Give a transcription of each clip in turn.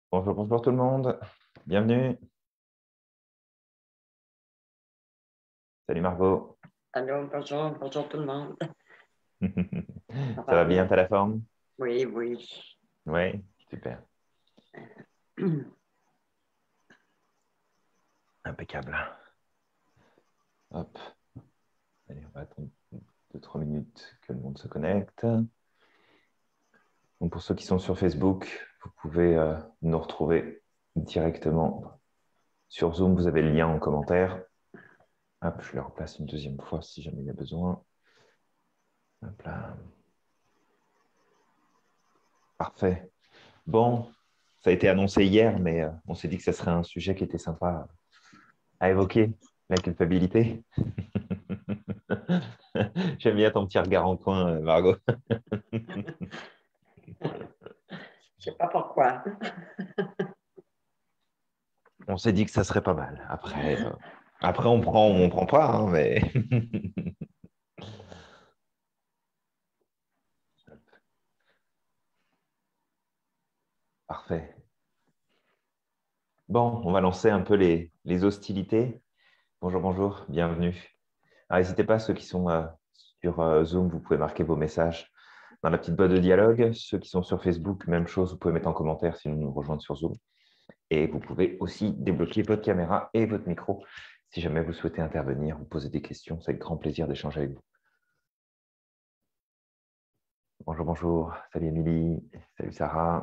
Bonjour, bonjour tout le monde. Bienvenue. Salut Margot. Allô, bonjour, bonjour tout le monde. Ça Ça va va bien, bien? t'as la forme? Oui, oui. Oui, super. Impeccable. Hop. Allez, on va attendre 2-3 minutes que le monde se connecte. Donc pour ceux qui sont sur Facebook, vous pouvez nous retrouver directement sur Zoom. Vous avez le lien en commentaire. Hop, je le replace une deuxième fois si jamais il y a besoin. Hop là. Parfait. Bon, ça a été annoncé hier, mais on s'est dit que ça serait un sujet qui était sympa à évoquer, la culpabilité. J'aime bien ton petit regard en coin, Margot. Je sais pas pourquoi. On s'est dit que ça serait pas mal. Après on prend ou on prend pas, hein, mais parfait. Bon, on va lancer un peu les hostilités. Bonjour, bonjour, bienvenue. Alors, n'hésitez pas, ceux qui sont sur Zoom, vous pouvez marquer vos messages dans la petite boîte de dialogue. Ceux qui sont sur Facebook, même chose, vous pouvez mettre en commentaire si vous nous rejoignez sur Zoom. Et vous pouvez aussi débloquer votre caméra et votre micro si jamais vous souhaitez intervenir, vous poser des questions. C'est avec grand plaisir d'échanger avec vous. Bonjour, bonjour. Salut Émilie. Salut Sarah.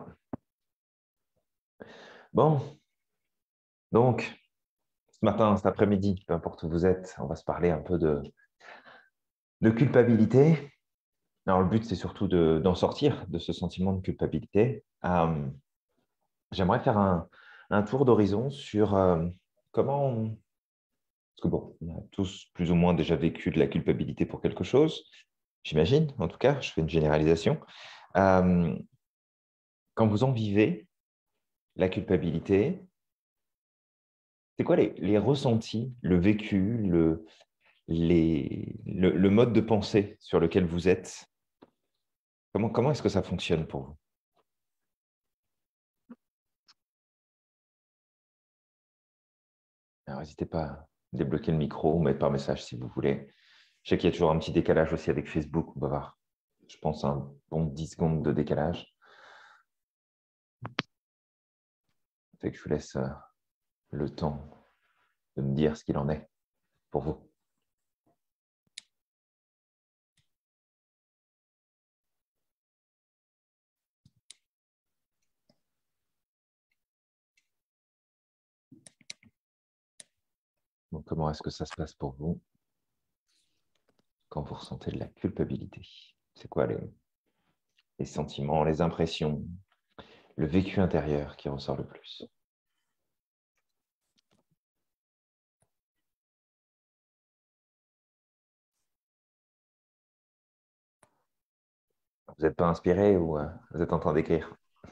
Bon, donc, ce matin, cet après-midi, peu importe où vous êtes, on va se parler un peu de culpabilité. Alors, le but, c'est surtout d'en sortir de ce sentiment de culpabilité. J'aimerais faire un tour d'horizon sur comment... Parce que bon, on a tous plus ou moins déjà vécu de la culpabilité pour quelque chose, j'imagine, en tout cas, je fais une généralisation. Euh, Quand vous en vivez, la culpabilité, c'est quoi les ressentis, le vécu, le mode de pensée sur lequel vous êtes? Comment est-ce que ça fonctionne pour vous? Alors, n'hésitez pas à débloquer le micro ou mettre par message si vous voulez. Je sais qu'il y a toujours un petit décalage aussi avec Facebook. On va voir, je pense, un bon 10 secondes de décalage. Fait que je vous laisse le temps de me dire ce qu'il en est pour vous. Donc, comment est-ce que ça se passe pour vous quand vous ressentez de la culpabilité? C'est quoi les sentiments, les impressions, le vécu intérieur qui ressort le plus? Vous n'êtes pas inspiré ou vous êtes en train d'écrire?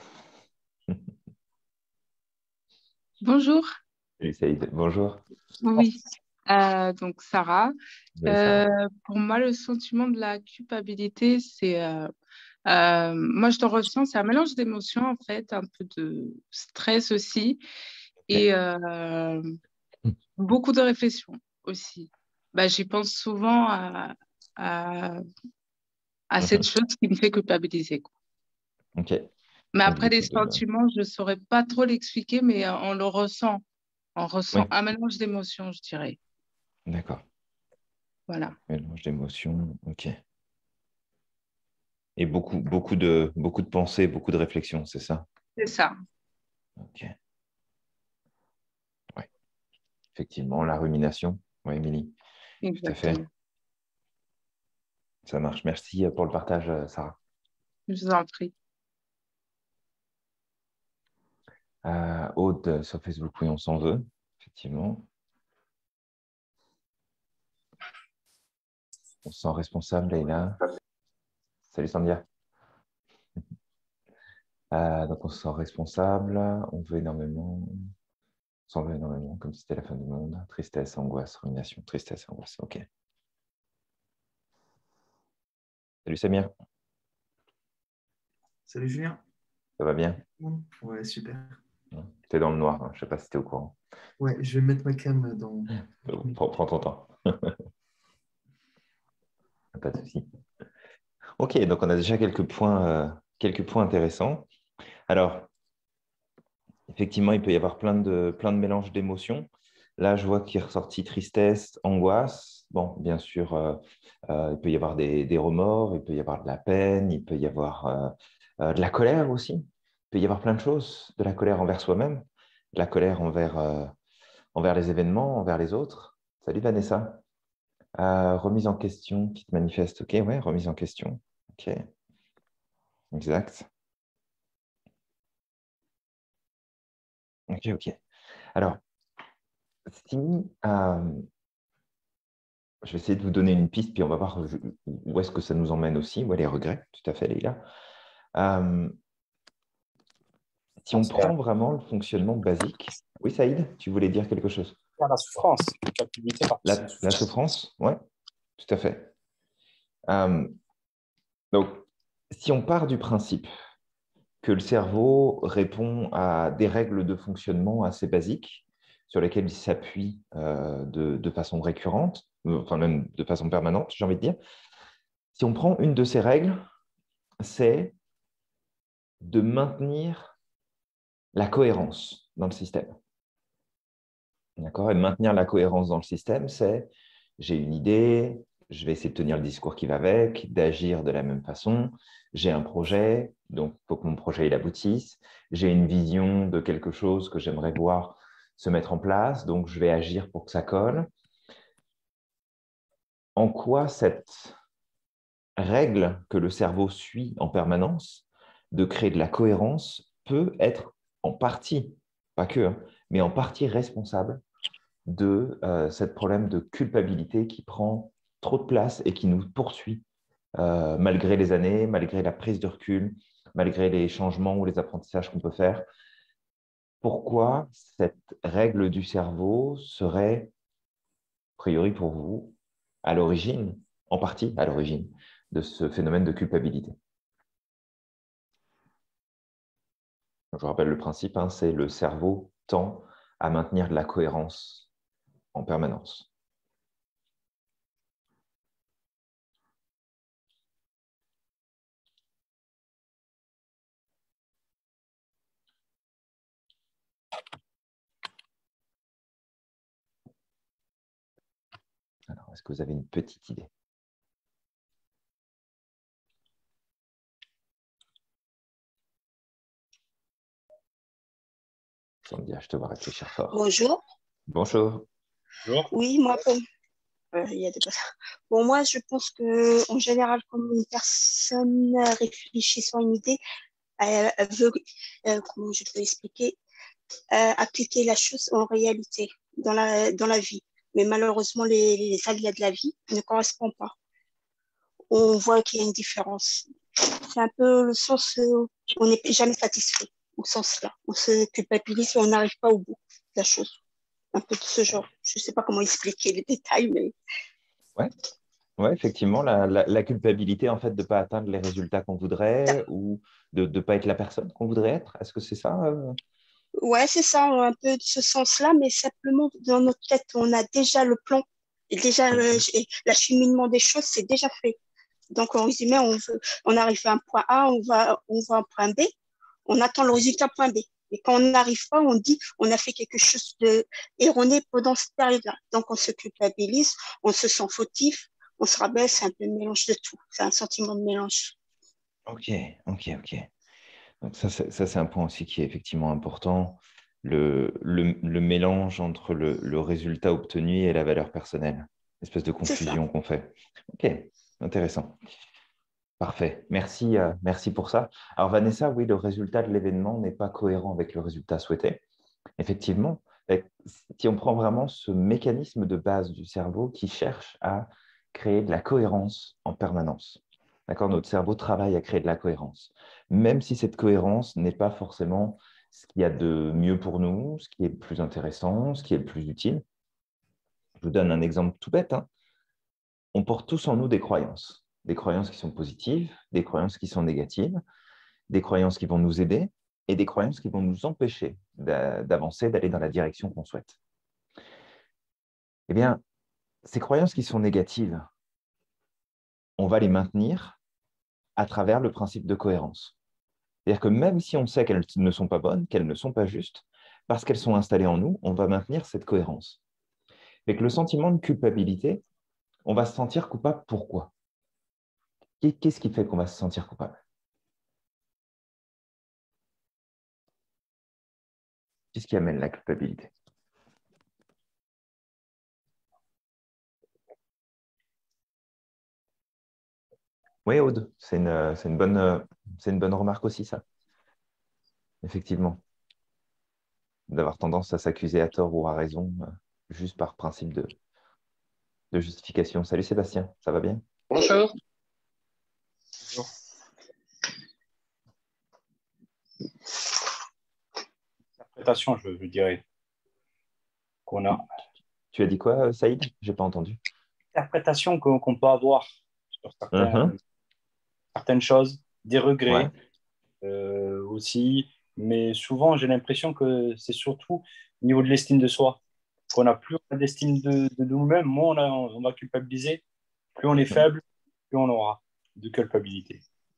Bonjour, Salut Saïd, bonjour. oui, donc Sarah. Salut Sarah. Pour moi, le sentiment de la culpabilité, moi je te ressens, c'est un mélange d'émotions en fait, un peu de stress aussi Ok. et beaucoup de réflexion aussi. Bah, j'y pense souvent à, à cette Mhm. chose qui me fait culpabiliser, quoi. Ok. Mais Donc après, les beaucoup de... sentiments, je ne saurais pas trop l'expliquer, mais on le ressent. On ressent Oui, un mélange d'émotions, je dirais. d'accord. Voilà, Mélange d'émotions, ok. Et beaucoup de pensées, beaucoup de réflexions, c'est ça? c'est ça, Ok. Ouais. Effectivement, la rumination. Oui, Émilie, tout à fait. exactement. Ça marche. Merci pour le partage, Sarah. Je vous en prie. Aude sur Facebook, oui, on s'en veut, effectivement. On se sent responsable, Leïla. Salut Sandia. Donc on se sent responsable, on s'en veut énormément, comme si c'était la fin du monde. Tristesse, angoisse, rumination, tristesse, angoisse. Ok. Salut Samir, Salut Julien. ça va bien? Bon. Ouais, super. Tu es dans le noir, hein. Je ne sais pas si tu es au courant. Ouais, je vais mettre ma cam dans. Prends ton temps. Pas de souci. Ok, donc on a déjà quelques points intéressants. Alors, effectivement, il peut y avoir plein de mélanges d'émotions. Là, je vois qu'il est ressorti tristesse, angoisse. Bon, bien sûr, il peut y avoir des remords, il peut y avoir de la peine, il peut y avoir de la colère aussi. Il peut y avoir plein de choses. De la colère envers soi-même, de la colère envers les événements, envers les autres. Salut Vanessa. Remise en question qui te manifeste. Ok, ouais, remise en question. Ok, exact. Ok, ok. Alors, si je vais essayer de vous donner une piste, puis on va voir où est-ce que ça nous emmène aussi, où est les regrets, tout à fait, Leïla. Si on prend vraiment le fonctionnement basique, oui, Saïd, tu voulais dire quelque chose? La souffrance, la culpabilité par La souffrance, oui, tout à fait. Donc, si on part du principe que le cerveau répond à des règles de fonctionnement assez basiques, sur lesquelles il s'appuie de façon récurrente, enfin même de façon permanente, j'ai envie de dire. Si on prend une de ces règles, c'est de maintenir la cohérence dans le système. D'accord? Et maintenir la cohérence dans le système, c'est j'ai une idée, je vais essayer de tenir le discours qui va avec, d'agir de la même façon. J'ai un projet, donc il faut que mon projet il aboutisse. J'ai une vision de quelque chose que j'aimerais voir se mettre en place, donc je vais agir pour que ça colle. En quoi cette règle que le cerveau suit en permanence de créer de la cohérence peut être en partie, pas que, hein, mais en partie responsable de ce problème de culpabilité qui prend trop de place et qui nous poursuit malgré les années, malgré la prise de recul, malgré les changements ou les apprentissages qu'on peut faire. Pourquoi cette règle du cerveau serait, a priori pour vous, à l'origine, en partie à l'origine de ce phénomène de culpabilité? Je vous rappelle le principe, hein, c'est le cerveau tend à maintenir de la cohérence en permanence. Alors, est-ce que vous avez une petite idée? Sandia, je te vois réfléchir fort. Bonjour. Bonjour. Bonjour. Oui, moi, il y a des personnes. Bon, moi, je pense que en général, quand une personne réfléchit sur une idée, elle veut, comment je peux expliquer, appliquer la chose en réalité dans la vie. Mais malheureusement, les aléas de la vie ne correspondent pas. On voit qu'il y a une différence. C'est un peu le sens où on n'est jamais satisfait, au sens là. On se culpabilise et on n'arrive pas au bout de la chose. Un peu de ce genre. Je ne sais pas comment expliquer les détails, mais Ouais, ouais, effectivement, la culpabilité en fait de ne pas atteindre les résultats qu'on voudrait ou de ne pas être la personne qu'on voudrait être. Est-ce que c'est ça? ouais, c'est ça, un peu de ce sens-là, mais simplement dans notre tête, on a déjà le plan, et déjà l'acheminement des choses, c'est déjà fait. Donc, en résumé, on arrive à un point A, on va à un point B, on attend le résultat point B. Et quand on n'arrive pas, on dit on a fait quelque chose de erroné pendant cette période-là. Donc, on se culpabilise, on se sent fautif, on se rabaisse, c'est un peu un mélange de tout. C'est un sentiment de mélange. Ok, ok, ok. Donc ça, c'est un point aussi qui est effectivement important, le mélange entre le résultat obtenu et la valeur personnelle, espèce de C'est ça. confusion qu'on fait. Ok, intéressant. Parfait. Merci, merci pour ça. Alors Vanessa, oui, le résultat de l'événement n'est pas cohérent avec le résultat souhaité. Effectivement, si on prend vraiment ce mécanisme de base du cerveau qui cherche à créer de la cohérence en permanence. D'accord? Notre cerveau travaille à créer de la cohérence, même si cette cohérence n'est pas forcément ce qu'il y a de mieux pour nous, ce qui est le plus intéressant, ce qui est le plus utile. Je vous donne un exemple tout bête, hein. On porte tous en nous des croyances qui sont positives, des croyances qui sont négatives, des croyances qui vont nous aider, et des croyances qui vont nous empêcher d'avancer, d'aller dans la direction qu'on souhaite. Eh bien, ces croyances qui sont négatives, on va les maintenir à travers le principe de cohérence. C'est-à-dire que même si on sait qu'elles ne sont pas bonnes, qu'elles ne sont pas justes, parce qu'elles sont installées en nous, on va maintenir cette cohérence. Avec le sentiment de culpabilité, on va se sentir coupable. Pourquoi? Qu'est-ce qui fait qu'on va se sentir coupable? Qu'est-ce qui amène la culpabilité? Oui, Aude, c'est une bonne remarque aussi, ça. Effectivement. D'avoir tendance à s'accuser à tort ou à raison, juste par principe de justification. Salut Sébastien, ça va bien? Bonjour. Bonjour. Interprétation, je dirais, qu'on a. Tu as dit quoi, Saïd? Je n'ai pas entendu. Interprétation qu'on peut avoir sur certaines choses, des Ouais. regrets aussi, mais souvent j'ai l'impression que c'est surtout au niveau de l'estime de soi, qu'on n'a plus d'estime de nous-mêmes, moins on va culpabiliser, plus on est faible, plus on aura de culpabilité.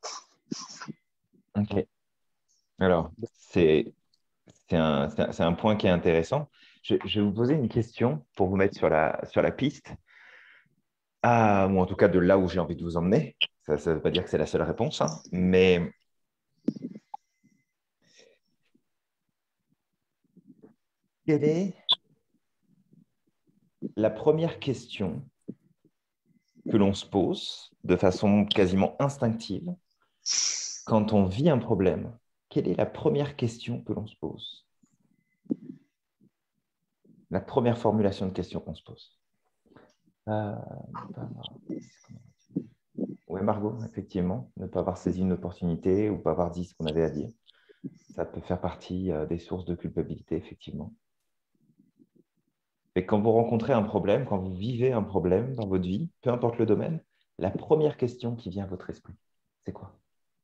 Ok. Alors, c'est un point qui est intéressant. Je vais vous poser une question pour vous mettre sur la piste, ou en tout cas de là où j'ai envie de vous emmener. Ça ne veut pas dire que c'est la seule réponse, hein, mais quelle est la première question que l'on se pose de façon quasiment instinctive quand on vit un problème? Quelle est la première question que l'on se pose? La première formulation de question qu'on se pose. Oui, Margot, effectivement, ne pas avoir saisi une opportunité ou pas avoir dit ce qu'on avait à dire. Ça peut faire partie des sources de culpabilité, effectivement. Et quand vous rencontrez un problème, quand vous vivez un problème dans votre vie, peu importe le domaine, la première question qui vient à votre esprit, c'est quoi?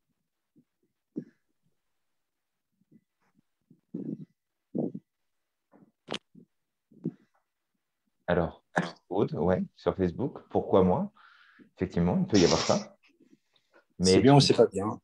Alors, Aude, ouais, sur Facebook, pourquoi moi? Effectivement, il peut y avoir ça. C'est Mais bien ou c'est pas bien?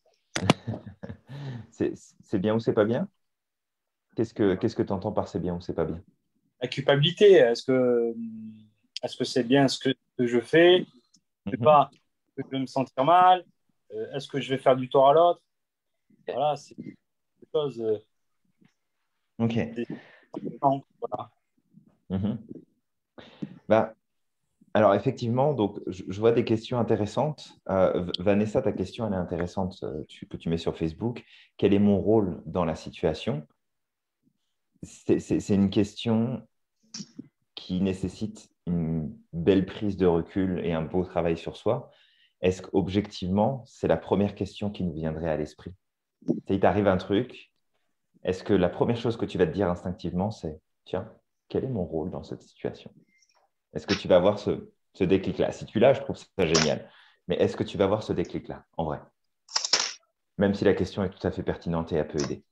c'est bien ou c'est pas bien? Qu'est-ce que tu entends par c'est bien ou c'est pas bien? La culpabilité, est-ce que c'est bien ce que je fais? Je sais pas, est-ce que je vais me sentir mal? Est-ce que je vais faire du tort à l'autre? Voilà, c'est des choses. Ok. Non, voilà. Mhm. Bah, alors, effectivement, donc, je vois des questions intéressantes. Vanessa, ta question, elle est intéressante que tu mets sur Facebook. Quel est mon rôle dans la situation? C'est une question qui nécessite une belle prise de recul et un beau travail sur soi. Est-ce qu'objectivement, c'est la première question qui nous viendrait à l'esprit? Il t'arrive un truc, est-ce que la première chose que tu vas te dire instinctivement, c'est, tiens, quel est mon rôle dans cette situation? Est-ce que tu vas avoir ce déclic-là? Si tu l'as, je trouve ça génial. Mais est-ce que tu vas avoir ce déclic-là, en vrai? Même si la question est tout à fait pertinente et elle peut aider.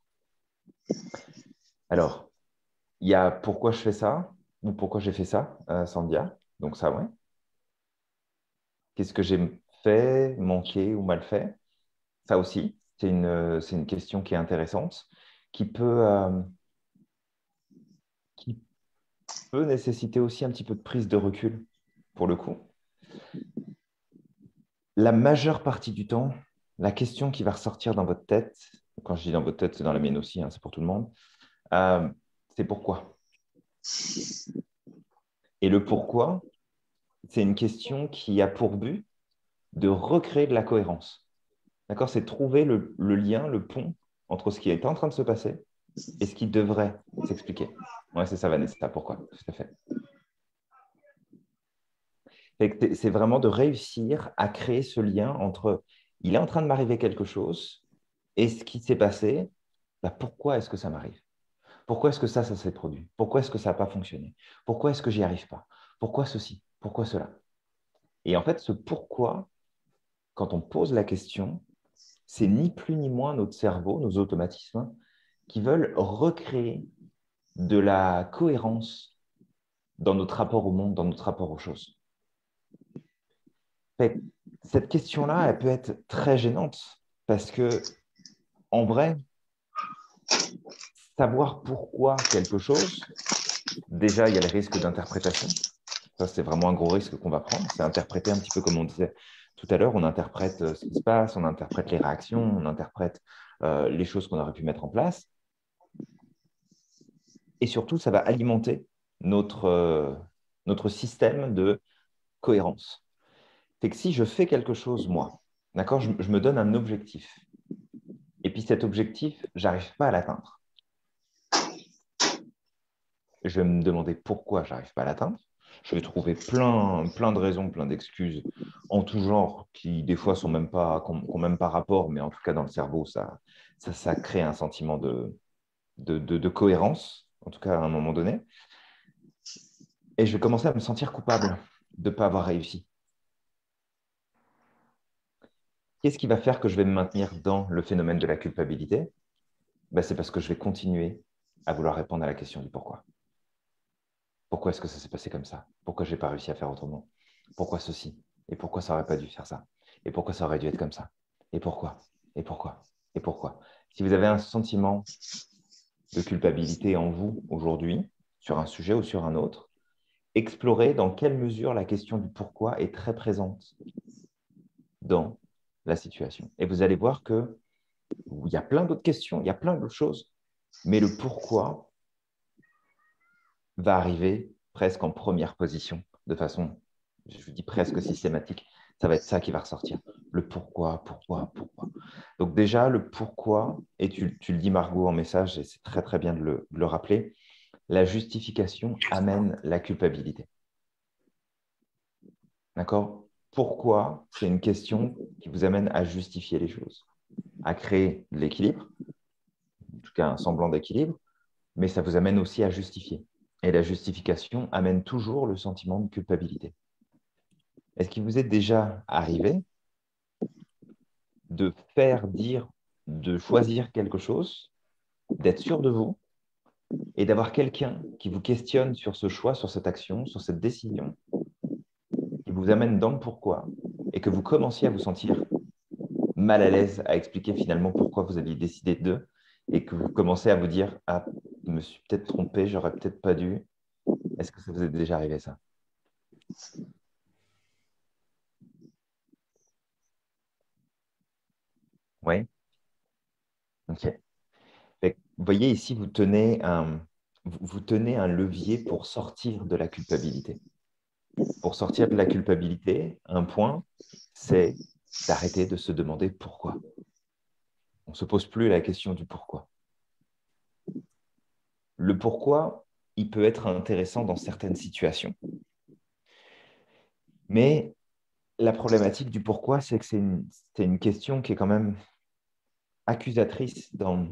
Alors, il y a pourquoi je fais ça, ou pourquoi j'ai fait ça, Sandia. Donc ça, ouais. Qu'est-ce que j'ai fait, manqué ou mal fait? Ça aussi, c'est une question qui est intéressante, qui qui peut nécessiter aussi un petit peu de prise de recul, pour le coup. La majeure partie du temps, la question qui va ressortir dans votre tête, quand je dis dans votre tête, c'est dans la mienne aussi, hein, c'est pour tout le monde, euh, c'est pourquoi. Et le pourquoi, c'est une question qui a pour but de recréer de la cohérence. D'accord? C'est trouver le lien, le pont entre ce qui est en train de se passer et ce qui devrait s'expliquer. Ouais, c'est ça, Vanessa. Pourquoi? Tout à fait. C'est vraiment de réussir à créer ce lien entre il est en train de m'arriver quelque chose et ce qui s'est passé, bah, pourquoi est-ce que ça m'arrive? Pourquoi est-ce que ça s'est produit? Pourquoi est-ce que ça n'a pas fonctionné? Pourquoi est-ce que j'y arrive pas? Pourquoi ceci? Pourquoi cela? Et en fait, ce pourquoi, quand on pose la question, c'est ni plus ni moins notre cerveau, nos automatismes, qui veulent recréer de la cohérence dans notre rapport au monde, dans notre rapport aux choses. Cette question-là, elle peut être très gênante parce que, en vrai, savoir pourquoi quelque chose, déjà, il y a le risque d'interprétation. Ça, c'est vraiment un gros risque qu'on va prendre. C'est interpréter un petit peu comme on disait tout à l'heure. On interprète ce qui se passe, on interprète les réactions, on interprète les choses qu'on aurait pu mettre en place. Et surtout, ça va alimenter notre système de cohérence. C'est que si je fais quelque chose, moi, d'accord, je me donne un objectif. Et puis cet objectif, je n'arrive pas à l'atteindre. Je vais me demander pourquoi je n'arrive pas à l'atteindre. Je vais trouver plein de raisons, plein d'excuses en tout genre qui, des fois, n'ont même pas rapport, mais en tout cas, dans le cerveau, ça crée un sentiment de cohérence, en tout cas à un moment donné. Et je vais commencer à me sentir coupable de ne pas avoir réussi. Qu'est-ce qui va faire que je vais me maintenir dans le phénomène de la culpabilité? C'est parce que je vais continuer à vouloir répondre à la question du pourquoi. Pourquoi est-ce que ça s'est passé comme ça? Pourquoi je n'ai pas réussi à faire autrement? Pourquoi ceci? Et pourquoi ça n'aurait pas dû faire ça? Et pourquoi ça aurait dû être comme ça? Et pourquoi? Et pourquoi? Et pourquoi? Si vous avez un sentiment de culpabilité en vous aujourd'hui, sur un sujet ou sur un autre, explorez dans quelle mesure la question du pourquoi est très présente dans la situation. Et vous allez voir qu'il y a plein d'autres questions, il y a plein d'autres choses, mais le pourquoi va arriver presque en première position, de façon, je vous dis presque systématique. Ça va être ça qui va ressortir. Le pourquoi, pourquoi, pourquoi. Donc déjà, le pourquoi, et tu le dis Margot en message, et c'est très très bien de le rappeler, la justification amène la culpabilité. D'accord? Pourquoi? C'est une question qui vous amène à justifier les choses, à créer de l'équilibre, en tout cas un semblant d'équilibre, mais ça vous amène aussi à justifier. Et la justification amène toujours le sentiment de culpabilité. Est-ce qu'il vous est déjà arrivé de faire dire, de choisir quelque chose, d'être sûr de vous et d'avoir quelqu'un qui vous questionne sur ce choix, sur cette action, sur cette décision, qui vous amène dans le pourquoi et que vous commenciez à vous sentir mal à l'aise à expliquer finalement pourquoi vous aviez décidé d'eux et que vous commencez à vous dire « Ah, je me suis peut-être trompé, j'aurais peut-être pas dû ». Est-ce que ça vous est déjà arrivé ça? Oui. Ok. Vous voyez ici, vous tenez un levier pour sortir de la culpabilité. Pour sortir de la culpabilité, un point, c'est d'arrêter de se demander pourquoi. On ne se pose plus la question du pourquoi. Le pourquoi, il peut être intéressant dans certaines situations. Mais la problématique du pourquoi, c'est que c'est une question qui est quand même accusatrice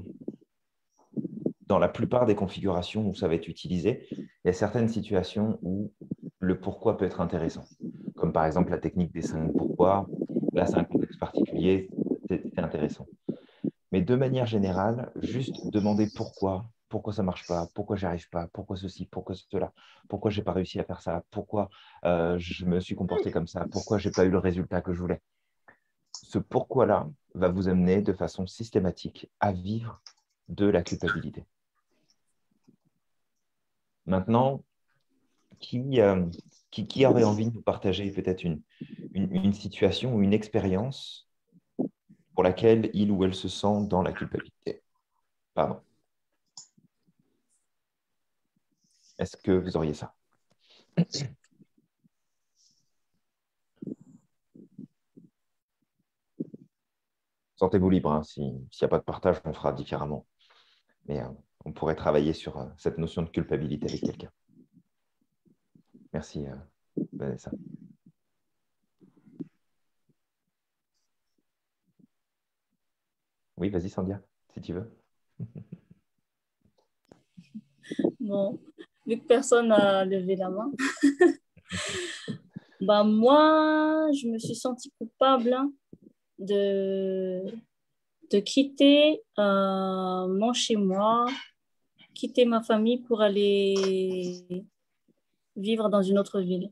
dans la plupart des configurations où ça va être utilisé. Il y a certaines situations où le pourquoi peut être intéressant, comme par exemple la technique des 5 pourquoi. Là, c'est un contexte particulier, c'est intéressant. Mais de manière générale, juste demander pourquoi ça ne marche pas, pourquoi je n'y arrive pas, pourquoi ceci, pourquoi cela, pourquoi je n'ai pas réussi à faire ça, pourquoi je me suis comporté comme ça, pourquoi je n'ai pas eu le résultat que je voulais. Ce pourquoi-là va vous amener de façon systématique à vivre de la culpabilité. Maintenant, qui aurait envie de nous partager peut-être une situation ou une expérience pour laquelle il ou elle se sent dans la culpabilité? Pardon. Est-ce que vous auriez ça? Sentez-vous libre, hein. S'il n'y a pas de partage, on fera différemment. Mais on pourrait travailler sur cette notion de culpabilité avec quelqu'un. Merci, Vanessa. Oui, vas-y, Sandia, si tu veux. Bon, vu que personne n'a levé la main, moi, je me suis sentie coupable, hein, de de quitter mon chez-moi, quitter ma famille pour aller vivre dans une autre ville.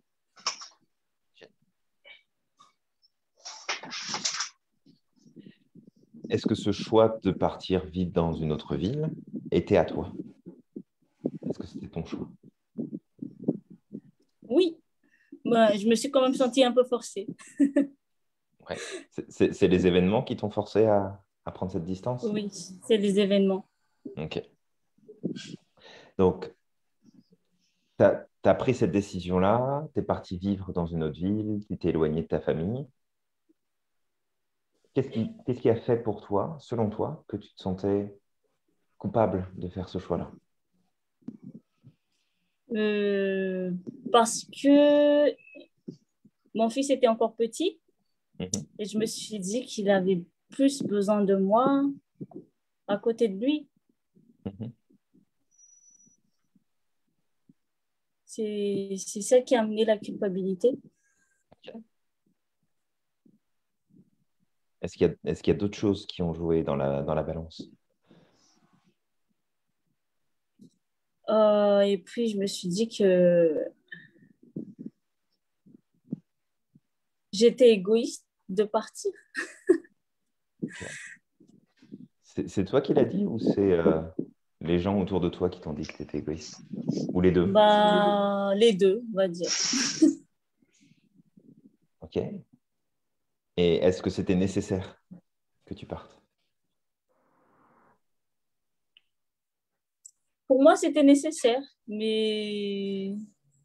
Est-ce que ce choix de partir vivre dans une autre ville était à toi? Est-ce que c'était ton choix? Oui, bah, je me suis quand même sentie un peu forcée. Ouais. C'est les événements qui t'ont forcé à prendre cette distance? Oui, c'est les événements. Ok. Donc, tu as pris cette décision-là, tu es parti vivre dans une autre ville, tu t'es éloigné de ta famille. Qu'est-ce qui a fait pour toi, selon toi, que tu te sentais coupable de faire ce choix-là? Euh, Parce que mon fils était encore petit Mhm. et je me suis dit qu'il avait plus besoin de moi à côté de lui. Mhm. C'est ça qui a amené la culpabilité. Est-ce qu'il y a d'autres choses qui ont joué dans la balance? Et puis, je me suis dit que j'étais égoïste de partir. Ok. C'est toi qui l'as dit ou c'est les gens autour de toi qui t'ont dit que tu étais égoïste? Ou les deux? Bah, les deux, on va dire. Ok. Et est-ce que c'était nécessaire que tu partes? Pour moi, c'était nécessaire, mais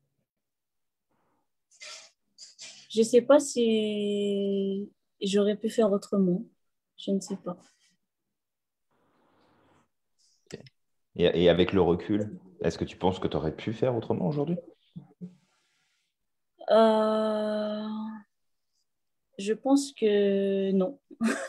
je ne sais pas si j'aurais pu faire autrement. Je ne sais pas. Ok. Et avec le recul, est-ce que tu penses que tu aurais pu faire autrement aujourd'hui? Euh, je pense que non.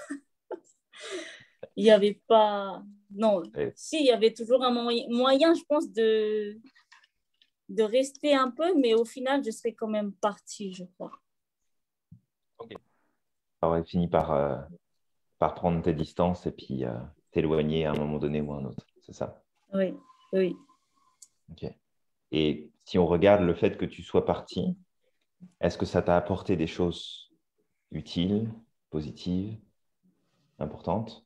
Il n'y avait pas... Non, Eh, si, il y avait toujours un moyen, je pense, de rester un peu, mais au final, je serais quand même partie, je crois. ok. Tu aurais fini par prendre tes distances et puis t'éloigner à un moment donné ou à un autre. C'est ça? Oui, oui. Ok. Et si on regarde le fait que tu sois parti, est-ce que ça t'a apporté des choses utiles, positives, importantes?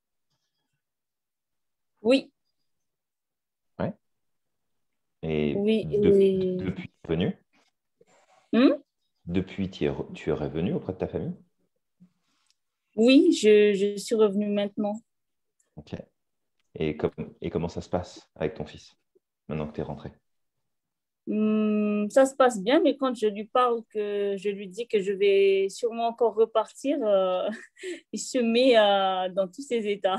Oui, Ouais. Et oui. Et... depuis tu es revenu, Hmm? depuis tu es revenu auprès de ta famille? Oui, je suis revenue maintenant. Ok. Et comment ça se passe avec ton fils maintenant que tu es rentré? Ça se passe bien, mais quand je lui parle, que je lui dis que je vais sûrement encore repartir, il se met dans tous ses états.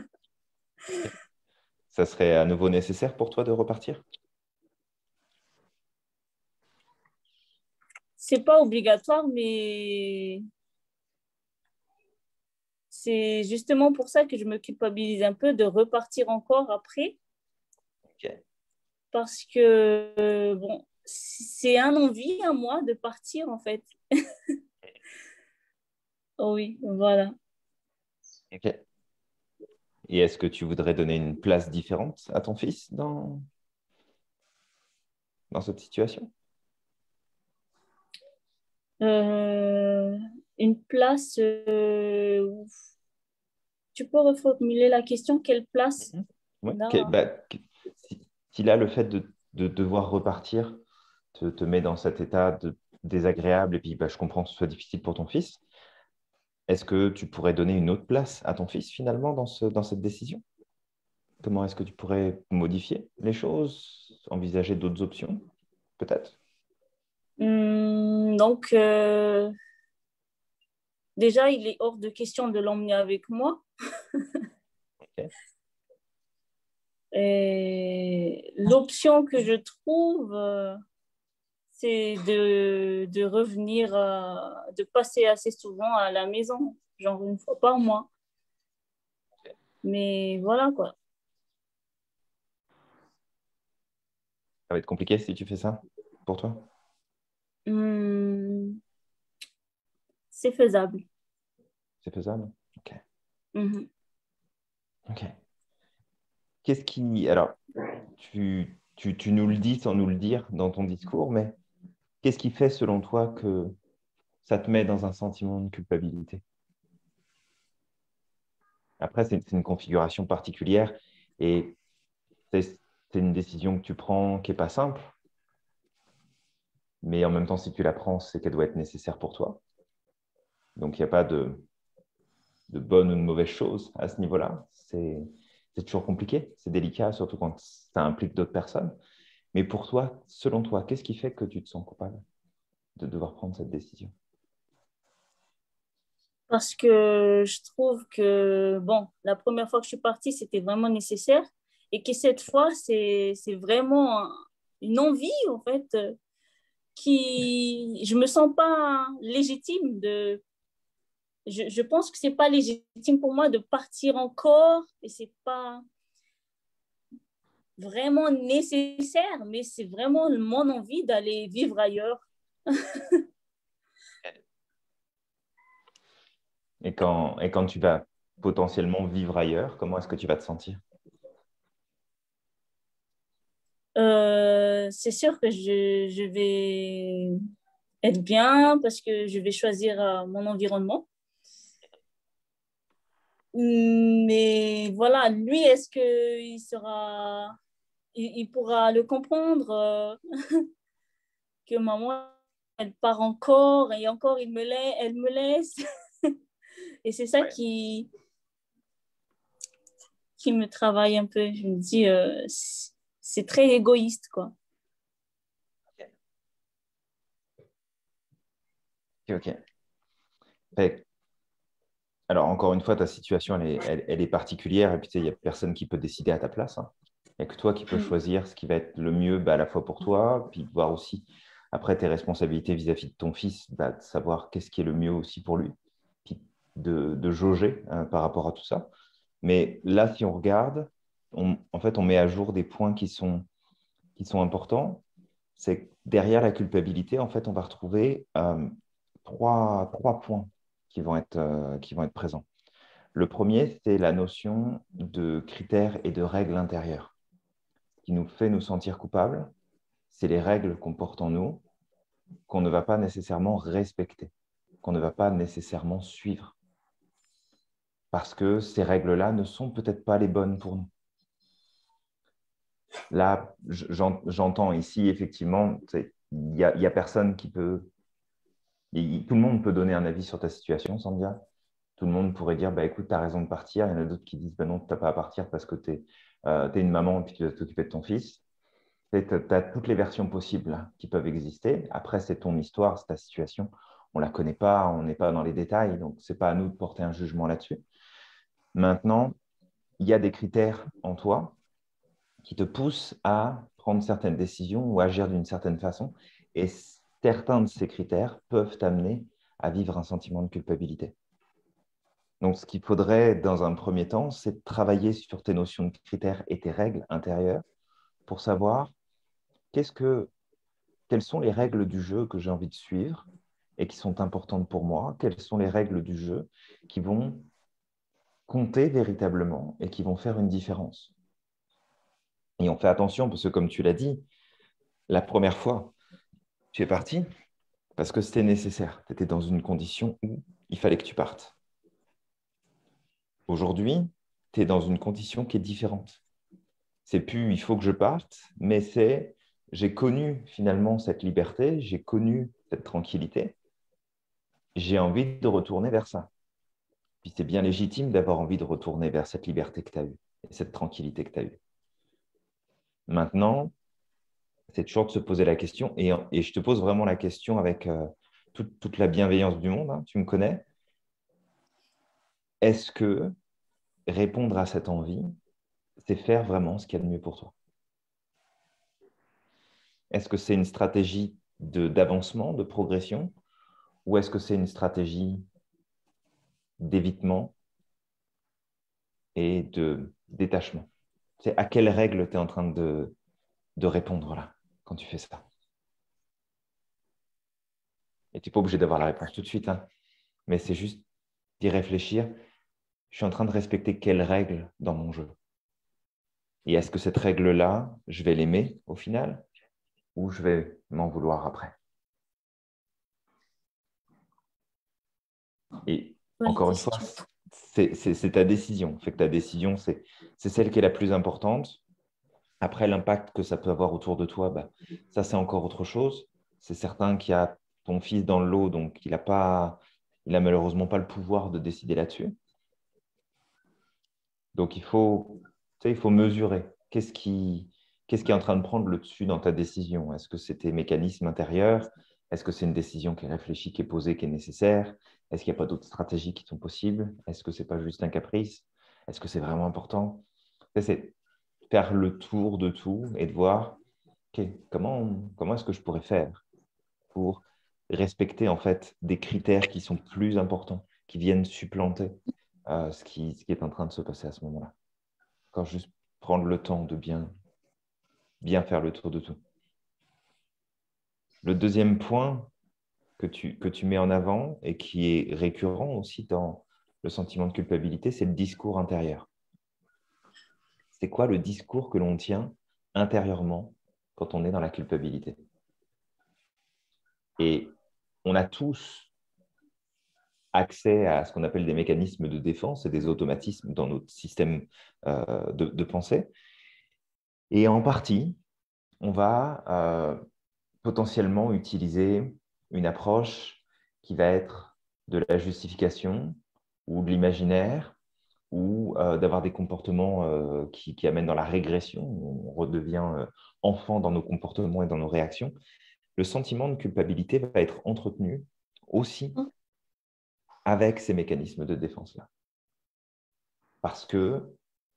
Ça serait à nouveau nécessaire pour toi de repartir? C'est pas obligatoire, mais c'est justement pour ça que je me culpabilise un peu de repartir encore après, Ok. parce que bon, c'est un envie à moi de partir en fait. Oh oui, voilà. Ok. Et est-ce que tu voudrais donner une place différente à ton fils dans cette situation? Euh, une place, tu peux reformuler la question, quelle place Mhm. Ouais. là? Si là, le fait de devoir repartir te met dans cet état désagréable, et puis je comprends que ce soit difficile pour ton fils, est-ce que tu pourrais donner une autre place à ton fils finalement dans cette décision? Comment est-ce que tu pourrais modifier les choses, envisager d'autres options, peut-être? Donc, déjà, il est hors de question de l'emmener avec moi. Ok. Et l'option que je trouve, c'est de revenir, de passer assez souvent à la maison, genre une fois par mois. Mais voilà quoi. Ça va être compliqué si tu fais ça pour toi? Hum, c'est faisable. C'est faisable? Ok. Mhm. Ok. Qu'est-ce qui... Alors, tu nous le dis sans nous le dire dans ton discours, mais qu'est-ce qui fait, selon toi, que ça te met dans un sentiment de culpabilité? Après, c'est une configuration particulière et c'est une décision que tu prends qui n'est pas simple, mais en même temps, si tu la prends, c'est qu'elle doit être nécessaire pour toi. Donc, il n'y a pas de bonne ou de mauvaise chose à ce niveau-là. C'est toujours compliqué, c'est délicat, surtout quand ça implique d'autres personnes. Mais pour toi, selon toi, qu'est-ce qui fait que tu te sens coupable de devoir prendre cette décision? Parce que je trouve que, bon, la première fois que je suis partie, c'était vraiment nécessaire. Et que cette fois, c'est vraiment une envie, en fait, qui... Je me sens pas légitime de... Je pense que c'est pas légitime pour moi de partir encore. Et c'est pas vraiment nécessaire, mais c'est vraiment mon envie d'aller vivre ailleurs. Et quand tu vas potentiellement vivre ailleurs, comment est-ce que tu vas te sentir? C'est sûr que je vais être bien parce que je vais choisir mon environnement. Mais voilà, lui, est-ce qu'il sera, il pourra le comprendre que maman, elle part encore et encore, elle me laisse. Et c'est ça Ouais. qui me travaille un peu. Je me dis, c'est très égoïste, quoi. Ok. Fait- Alors, encore une fois, ta situation, elle est particulière et puis il n'y a personne qui peut décider à ta place, hein. Il n'y a que toi qui peux choisir ce qui va être le mieux à la fois pour toi, puis de voir aussi, après tes responsabilités vis-à-vis de ton fils, de savoir qu'est-ce qui est le mieux aussi pour lui, puis de jauger par rapport à tout ça. Mais là, si on regarde, en fait, on met à jour des points qui sont importants. C'est que derrière la culpabilité, en fait, on va retrouver trois points qui vont être présents. Le premier, c'est la notion de critères et de règles intérieures. Ce qui nous fait nous sentir coupables, c'est les règles qu'on porte en nous, qu'on ne va pas nécessairement respecter, qu'on ne va pas nécessairement suivre. Parce que ces règles-là ne sont peut-être pas les bonnes pour nous. Là, j'entends ici, effectivement, il n'y a personne qui peut... Tout le monde peut donner un avis sur ta situation, Sandhya. Tout le monde pourrait dire, bah, écoute, tu as raison de partir. Il y en a d'autres qui disent, bah, non, tu n'as pas à partir parce que tu es, une maman et puis tu dois t'occuper de ton fils. Tu as toutes les versions possibles là, qui peuvent exister. Après, c'est ton histoire, c'est ta situation. On ne la connaît pas, on n'est pas dans les détails, donc ce n'est pas à nous de porter un jugement là-dessus. Maintenant, il y a des critères en toi qui te poussent à prendre certaines décisions ou agir d'une certaine façon. Et certains de ces critères peuvent t'amener à vivre un sentiment de culpabilité. Donc, ce qu'il faudrait, dans un premier temps, c'est de travailler sur tes notions de critères et tes règles intérieures pour savoir quelles sont les règles du jeu que j'ai envie de suivre et qui sont importantes pour moi, quelles sont les règles du jeu qui vont compter véritablement et qui vont faire une différence. Et on fait attention parce que, comme tu l'as dit, la première fois, tu es parti parce que c'était nécessaire. Tu étais dans une condition où il fallait que tu partes. Aujourd'hui, tu es dans une condition qui est différente. C'est plus il faut que je parte, mais c'est j'ai connu finalement cette liberté, j'ai connu cette tranquillité, j'ai envie de retourner vers ça. Puis c'est bien légitime d'avoir envie de retourner vers cette liberté que tu as eue et cette tranquillité que tu as eue. Maintenant, c'est toujours de se poser la question, et je te pose vraiment la question avec toute la bienveillance du monde, hein, tu me connais. Est-ce que répondre à cette envie, c'est faire vraiment ce qu'il y a de mieux pour toi? Est-ce que c'est une stratégie d'avancement, de progression, ou est-ce que c'est une stratégie d'évitement et de détachement? C'est à quelle règle tu es en train de répondre là, quand tu fais ça? Et tu n'es pas obligé d'avoir la réponse tout de suite, hein, mais c'est juste d'y réfléchir je suis en train de respecter quelle règle dans mon jeu? Et est-ce que cette règle-là, je vais l'aimer au final ou je vais m'en vouloir après? Et Bonne encore une fois, question. c'est ta décision. Fait que ta décision, c'est celle qui est la plus importante. Après, l'impact que ça peut avoir autour de toi, bah, ça, c'est encore autre chose. C'est certain qu'il y a ton fils dans le lot, donc il a malheureusement pas le pouvoir de décider là-dessus. Donc, il faut mesurer. Qu'est-ce qui est en train de prendre le dessus dans ta décision? Est-ce que c'est tes mécanismes intérieurs? Est-ce que c'est une décision qui est réfléchie, qui est posée, qui est nécessaire? Est-ce qu'il n'y a pas d'autres stratégies qui sont possibles? Est-ce que ce n'est pas juste un caprice? Est-ce que c'est vraiment important? C'est faire le tour de tout et de voir comment est-ce que je pourrais faire pour respecter en fait des critères qui sont plus importants, qui viennent supplanter ce qui est en train de se passer à ce moment-là. Encore juste prendre le temps de bien faire le tour de tout. Le deuxième point que tu mets en avant et qui est récurrent aussi dans le sentiment de culpabilité, c'est le discours intérieur. C'est quoi le discours que l'on tient intérieurement quand on est dans la culpabilité? Et on a tous accès à ce qu'on appelle des mécanismes de défense et des automatismes dans notre système de pensée. Et en partie, on va potentiellement utiliser une approche qui va être de la justification ou de l'imaginaire ou d'avoir des comportements qui amènent dans la régression. On redevient enfant dans nos comportements et dans nos réactions. Le sentiment de culpabilité va être entretenu aussi avec ces mécanismes de défense-là. Parce que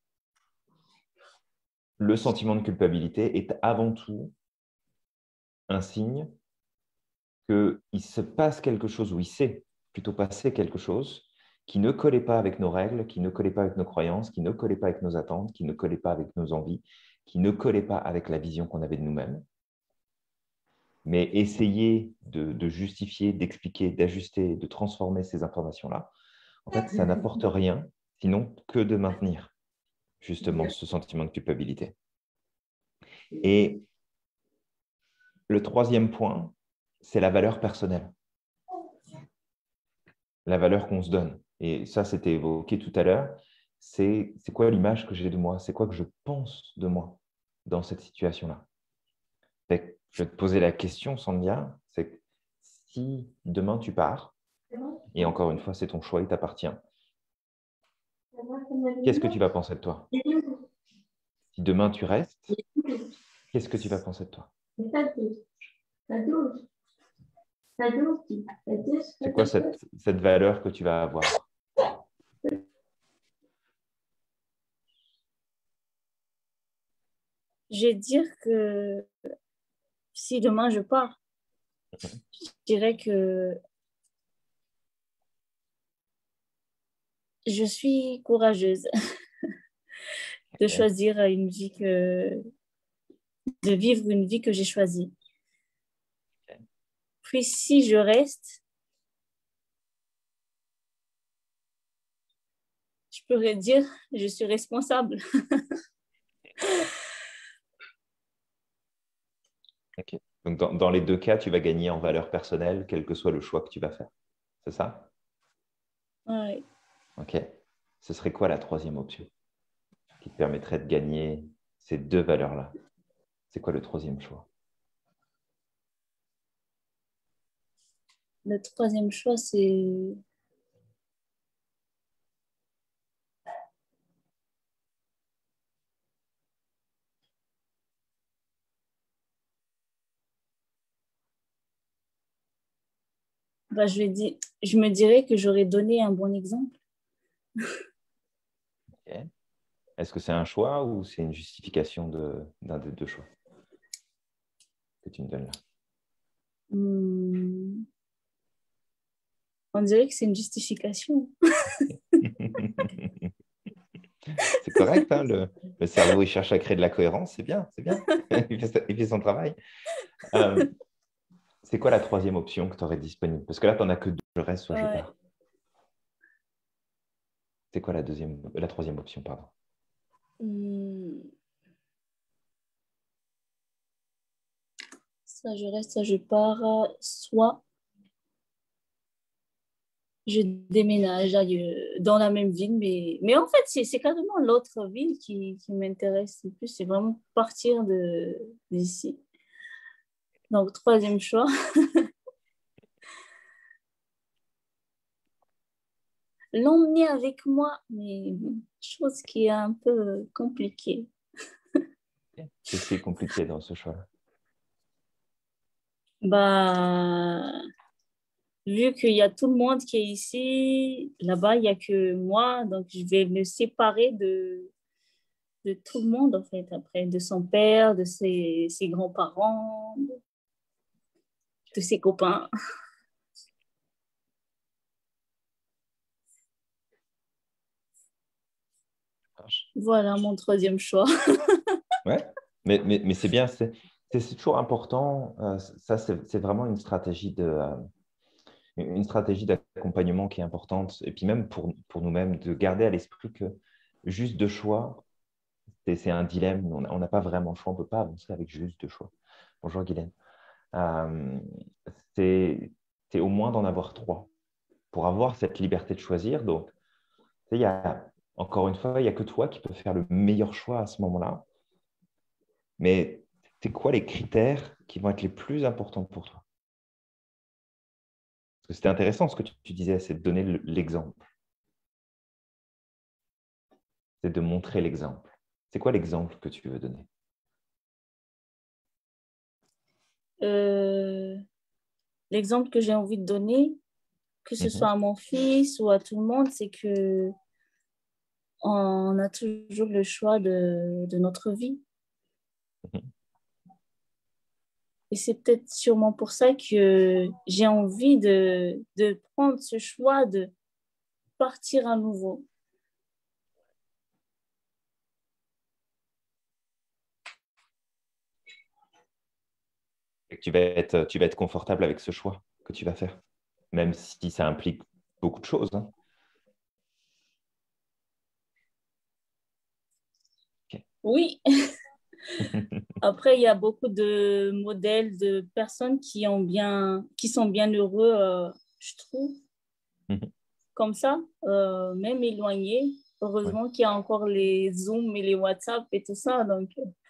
le sentiment de culpabilité est avant tout un signe qu'il se passe quelque chose, ou il s'est plutôt passé quelque chose qui ne collait pas avec nos règles, qui ne collait pas avec nos croyances, qui ne collait pas avec nos attentes, qui ne collait pas avec nos envies, qui ne collait pas avec la vision qu'on avait de nous-mêmes. Mais essayer de justifier, d'expliquer, d'ajuster, de transformer ces informations-là, en fait, ça n'apporte rien, sinon que de maintenir justement ce sentiment de culpabilité. Et le troisième point, c'est la valeur personnelle. La valeur qu'on se donne. Et ça, c'était évoqué tout à l'heure. C'est quoi l'image que j'ai de moi? C'est quoi que je pense de moi dans cette situation-là? Je vais te poser la question, Sandhya, c'est que si demain tu pars, et encore une fois, c'est ton choix, il t'appartient, qu'est-ce que tu vas penser de toi? Si demain tu restes, qu'est-ce que tu vas penser de toi? C'est quoi cette valeur que tu vas avoir? Je vais dire que si demain je pars, je dirais que je suis courageuse de choisir une vie de vivre une vie que j'ai choisie. Puis si je reste, je pourrais dire je suis responsable. Okay. Donc, dans les deux cas, tu vas gagner en valeur personnelle, quel que soit le choix que tu vas faire. C'est ça? Oui. Ok. Ce serait quoi la troisième option qui te permettrait de gagner ces deux valeurs-là? C'est quoi le troisième choix? Le troisième choix, c'est je me dirais que j'aurais donné un bon exemple. Okay. Est-ce que c'est un choix ou c'est une justification d'un des deux choix que tu me donnes là? On dirait que c'est une justification. C'est correct, hein, le cerveau il cherche à créer de la cohérence, c'est bien, c'est bien. Il fait son travail. C'est quoi la troisième option que tu aurais disponible? Parce que là, tu n'en as que deux, le reste, soit je pars. C'est quoi la troisième option, pardon? Ça, je reste, ça, je pars. Soit je déménage dans la même ville, mais en fait, c'est carrément l'autre ville qui m'intéresse le plus. C'est vraiment partir d'ici. Donc, troisième choix. L'emmener avec moi, mais chose qui est un peu compliquée. Qu'est-ce qui est compliqué dans ce choix-là? Bah, vu qu'il y a tout le monde qui est ici, là-bas, il n'y a que moi, donc je vais me séparer de tout le monde, en fait, après, de son père, de ses grands-parents, de ses copains. Voilà mon troisième choix. Ouais, mais c'est bien, c'est toujours important. Ça, c'est vraiment une stratégie d'accompagnement qui est importante. Et puis même pour nous-mêmes, de garder à l'esprit que juste deux choix, c'est un dilemme. On n'a pas vraiment le choix. On ne peut pas avancer avec juste deux choix. Bonjour Guylaine. Euh, c'est au moins d'en avoir trois pour avoir cette liberté de choisir. Donc, encore une fois, il n'y a que toi qui peux faire le meilleur choix à ce moment-là. Mais c'est quoi les critères qui vont être les plus importants pour toi? Parce que c'était intéressant ce que tu disais, c'est de donner l'exemple. C'est de montrer l'exemple. C'est quoi l'exemple que tu veux donner? L'exemple que j'ai envie de donner, que ce soit à mon fils ou à tout le monde, c'est que on a toujours le choix de notre vie. Et c'est peut-être sûrement pour ça que j'ai envie de prendre ce choix de partir à nouveau. Et que tu vas être confortable avec ce choix que tu vas faire, même si ça implique beaucoup de choses. Hein. Okay. Oui. Après, il y a beaucoup de modèles de personnes qui sont bien heureux, je trouve, comme ça, même éloignés. Heureusement qu'il y a encore les Zooms et les WhatsApp et tout ça. Donc...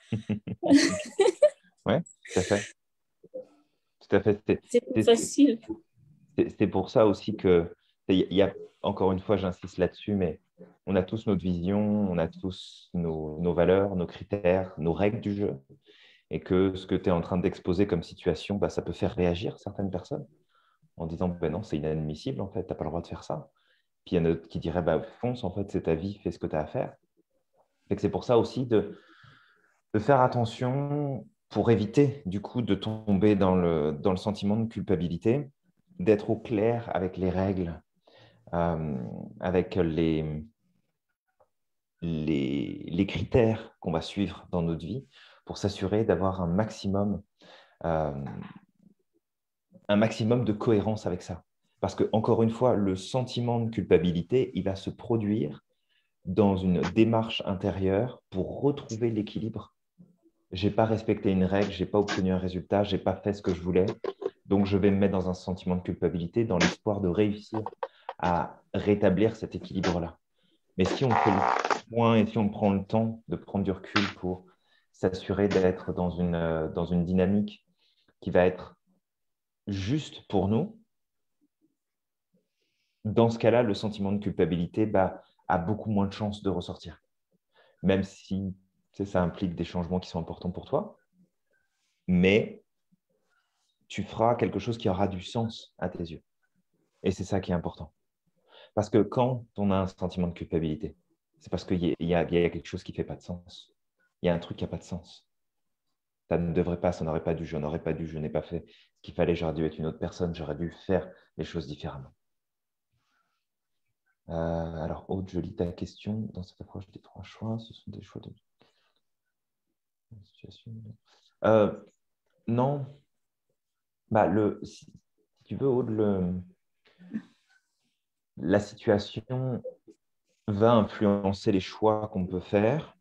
Oui, tout à fait. Tout à fait. C'est plus facile. C'est pour ça aussi que, encore une fois, j'insiste là-dessus, mais on a tous notre vision, on a tous nos valeurs, nos critères, nos règles du jeu. Et que ce que tu es en train d'exposer comme situation, bah, ça peut faire réagir certaines personnes en disant ben non, c'est inadmissible, en fait, tu n'as pas le droit de faire ça. Puis il y en a d'autres qui diraient bah, fonce, en fait, c'est ta vie, fais ce que tu as à faire. C'est pour ça aussi de faire attention pour éviter du coup de tomber dans le sentiment de culpabilité, d'être au clair avec les règles, avec les critères qu'on va suivre dans notre vie pour s'assurer d'avoir un maximum de cohérence avec ça. Parce que, encore une fois, le sentiment de culpabilité, il va se produire dans une démarche intérieure pour retrouver l'équilibre. Je n'ai pas respecté une règle, je n'ai pas obtenu un résultat, je n'ai pas fait ce que je voulais. Donc, je vais me mettre dans un sentiment de culpabilité dans l'espoir de réussir à rétablir cet équilibre-là. Mais si on fait le point et si on prend le temps de prendre du recul pour s'assurer d'être dans une dynamique qui va être juste pour nous, dans ce cas-là, le sentiment de culpabilité a beaucoup moins de chances de ressortir. Même si ça implique des changements qui sont importants pour toi, mais tu feras quelque chose qui aura du sens à tes yeux. Et c'est ça qui est important. Parce que quand on a un sentiment de culpabilité, c'est parce qu'il y a quelque chose qui ne fait pas de sens. Il y a un truc qui n'a pas de sens. Ça ne devrait pas, ça n'aurait pas dû, je n'aurais pas dû, je n'ai pas fait ce qu'il fallait, j'aurais dû être une autre personne, j'aurais dû faire les choses différemment. Alors, Aude, je lis ta question. Dans cette approche des trois choix, ce sont des choix de situation. Non. Si tu veux, Aude, la situation, va influencer les choix qu'on peut faire,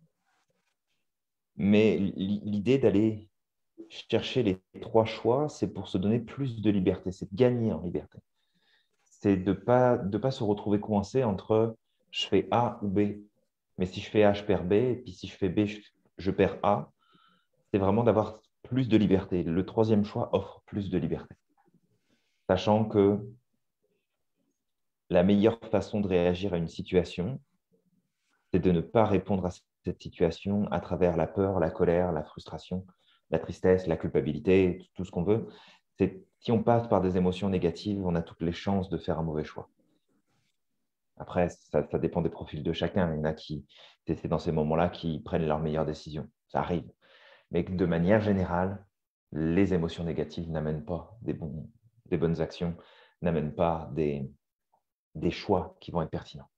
mais l'idée d'aller chercher les 3 choix, c'est pour se donner plus de liberté, c'est de gagner en liberté. C'est de pas se retrouver coincé entre je fais A ou B. Mais si je fais A, je perds B, et puis si je fais B, je perds A. C'est vraiment d'avoir plus de liberté. Le 3e choix offre plus de liberté. Sachant que la meilleure façon de réagir à une situation, c'est de ne pas répondre à cette situation à travers la peur, la colère, la frustration, la tristesse, la culpabilité, tout ce qu'on veut. Si on passe par des émotions négatives, on a toutes les chances de faire un mauvais choix. Après, ça dépend des profils de chacun. Il y en a qui, c'est dans ces moments-là qui prennent leurs meilleures décisions. Ça arrive. Mais de manière générale, les émotions négatives n'amènent pas des bonnes actions, n'amènent pas des choix qui vont être pertinents.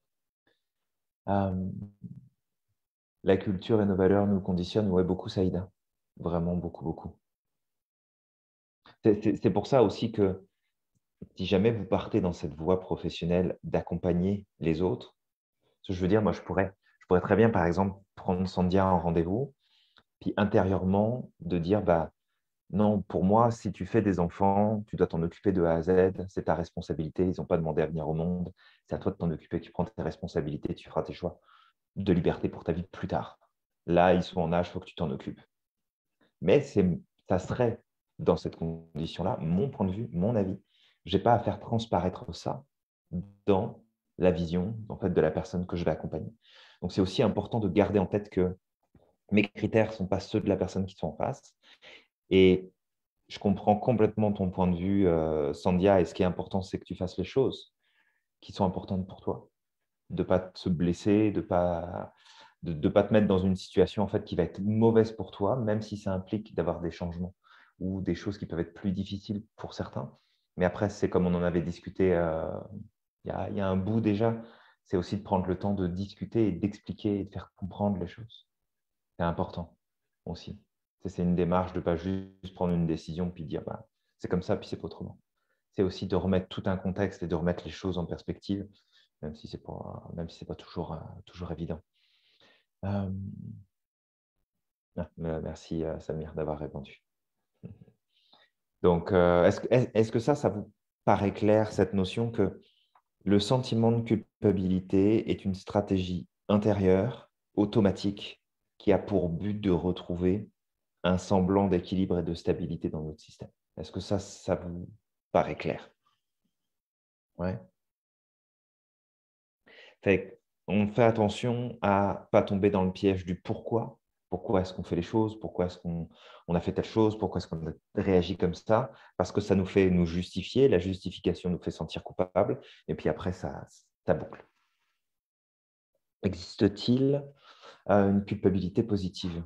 La culture et nos valeurs nous conditionnent, ouais, beaucoup, Saïda. Vraiment beaucoup, beaucoup. C'est pour ça aussi que si jamais vous partez dans cette voie professionnelle d'accompagner les autres, ce que je veux dire, moi, je pourrais très bien, par exemple, prendre Sandia en rendez-vous, puis intérieurement, de dire, bah, non, pour moi, si tu fais des enfants, tu dois t'en occuper de A à Z, c'est ta responsabilité, ils n'ont pas demandé à venir au monde, c'est à toi de t'en occuper, tu prends tes responsabilités, tu feras tes choix de liberté pour ta vie plus tard. Là, ils sont en âge, il faut que tu t'en occupes. Mais ça serait, dans cette condition-là, mon point de vue, mon avis. Je n'ai pas à faire transparaître ça dans la vision en fait, de la personne que je vais accompagner. Donc, c'est aussi important de garder en tête que mes critères ne sont pas ceux de la personne qui sont en face. Et je comprends complètement ton point de vue, Sandia, et ce qui est important, c'est que tu fasses les choses qui sont importantes pour toi. De ne pas te blesser, de ne pas te mettre dans une situation en fait, qui va être mauvaise pour toi, même si ça implique d'avoir des changements ou des choses qui peuvent être plus difficiles pour certains. Mais après, c'est comme on en avait discuté il y a un bout déjà, c'est aussi de prendre le temps de discuter et d'expliquer et de faire comprendre les choses. C'est important aussi. C'est une démarche de ne pas juste prendre une décision puis dire bah, c'est comme ça, puis c'est pas autrement. C'est aussi de remettre tout un contexte et de remettre les choses en perspective, même si ce n'est pas toujours évident. Merci Samir d'avoir répondu. Donc, est-ce que ça vous paraît clair, cette notion que le sentiment de culpabilité est une stratégie intérieure, automatique, qui a pour but de retrouver un semblant d'équilibre et de stabilité dans notre système? Est-ce que ça vous paraît clair? Ouais. On fait attention à ne pas tomber dans le piège du pourquoi. Pourquoi est-ce qu'on fait les choses? Pourquoi est-ce qu'on a fait telle chose? Pourquoi est-ce qu'on a réagi comme ça? Parce que ça nous fait nous justifier. La justification nous fait sentir coupable. Et puis après, ça boucle. Existe-t-il une culpabilité positive?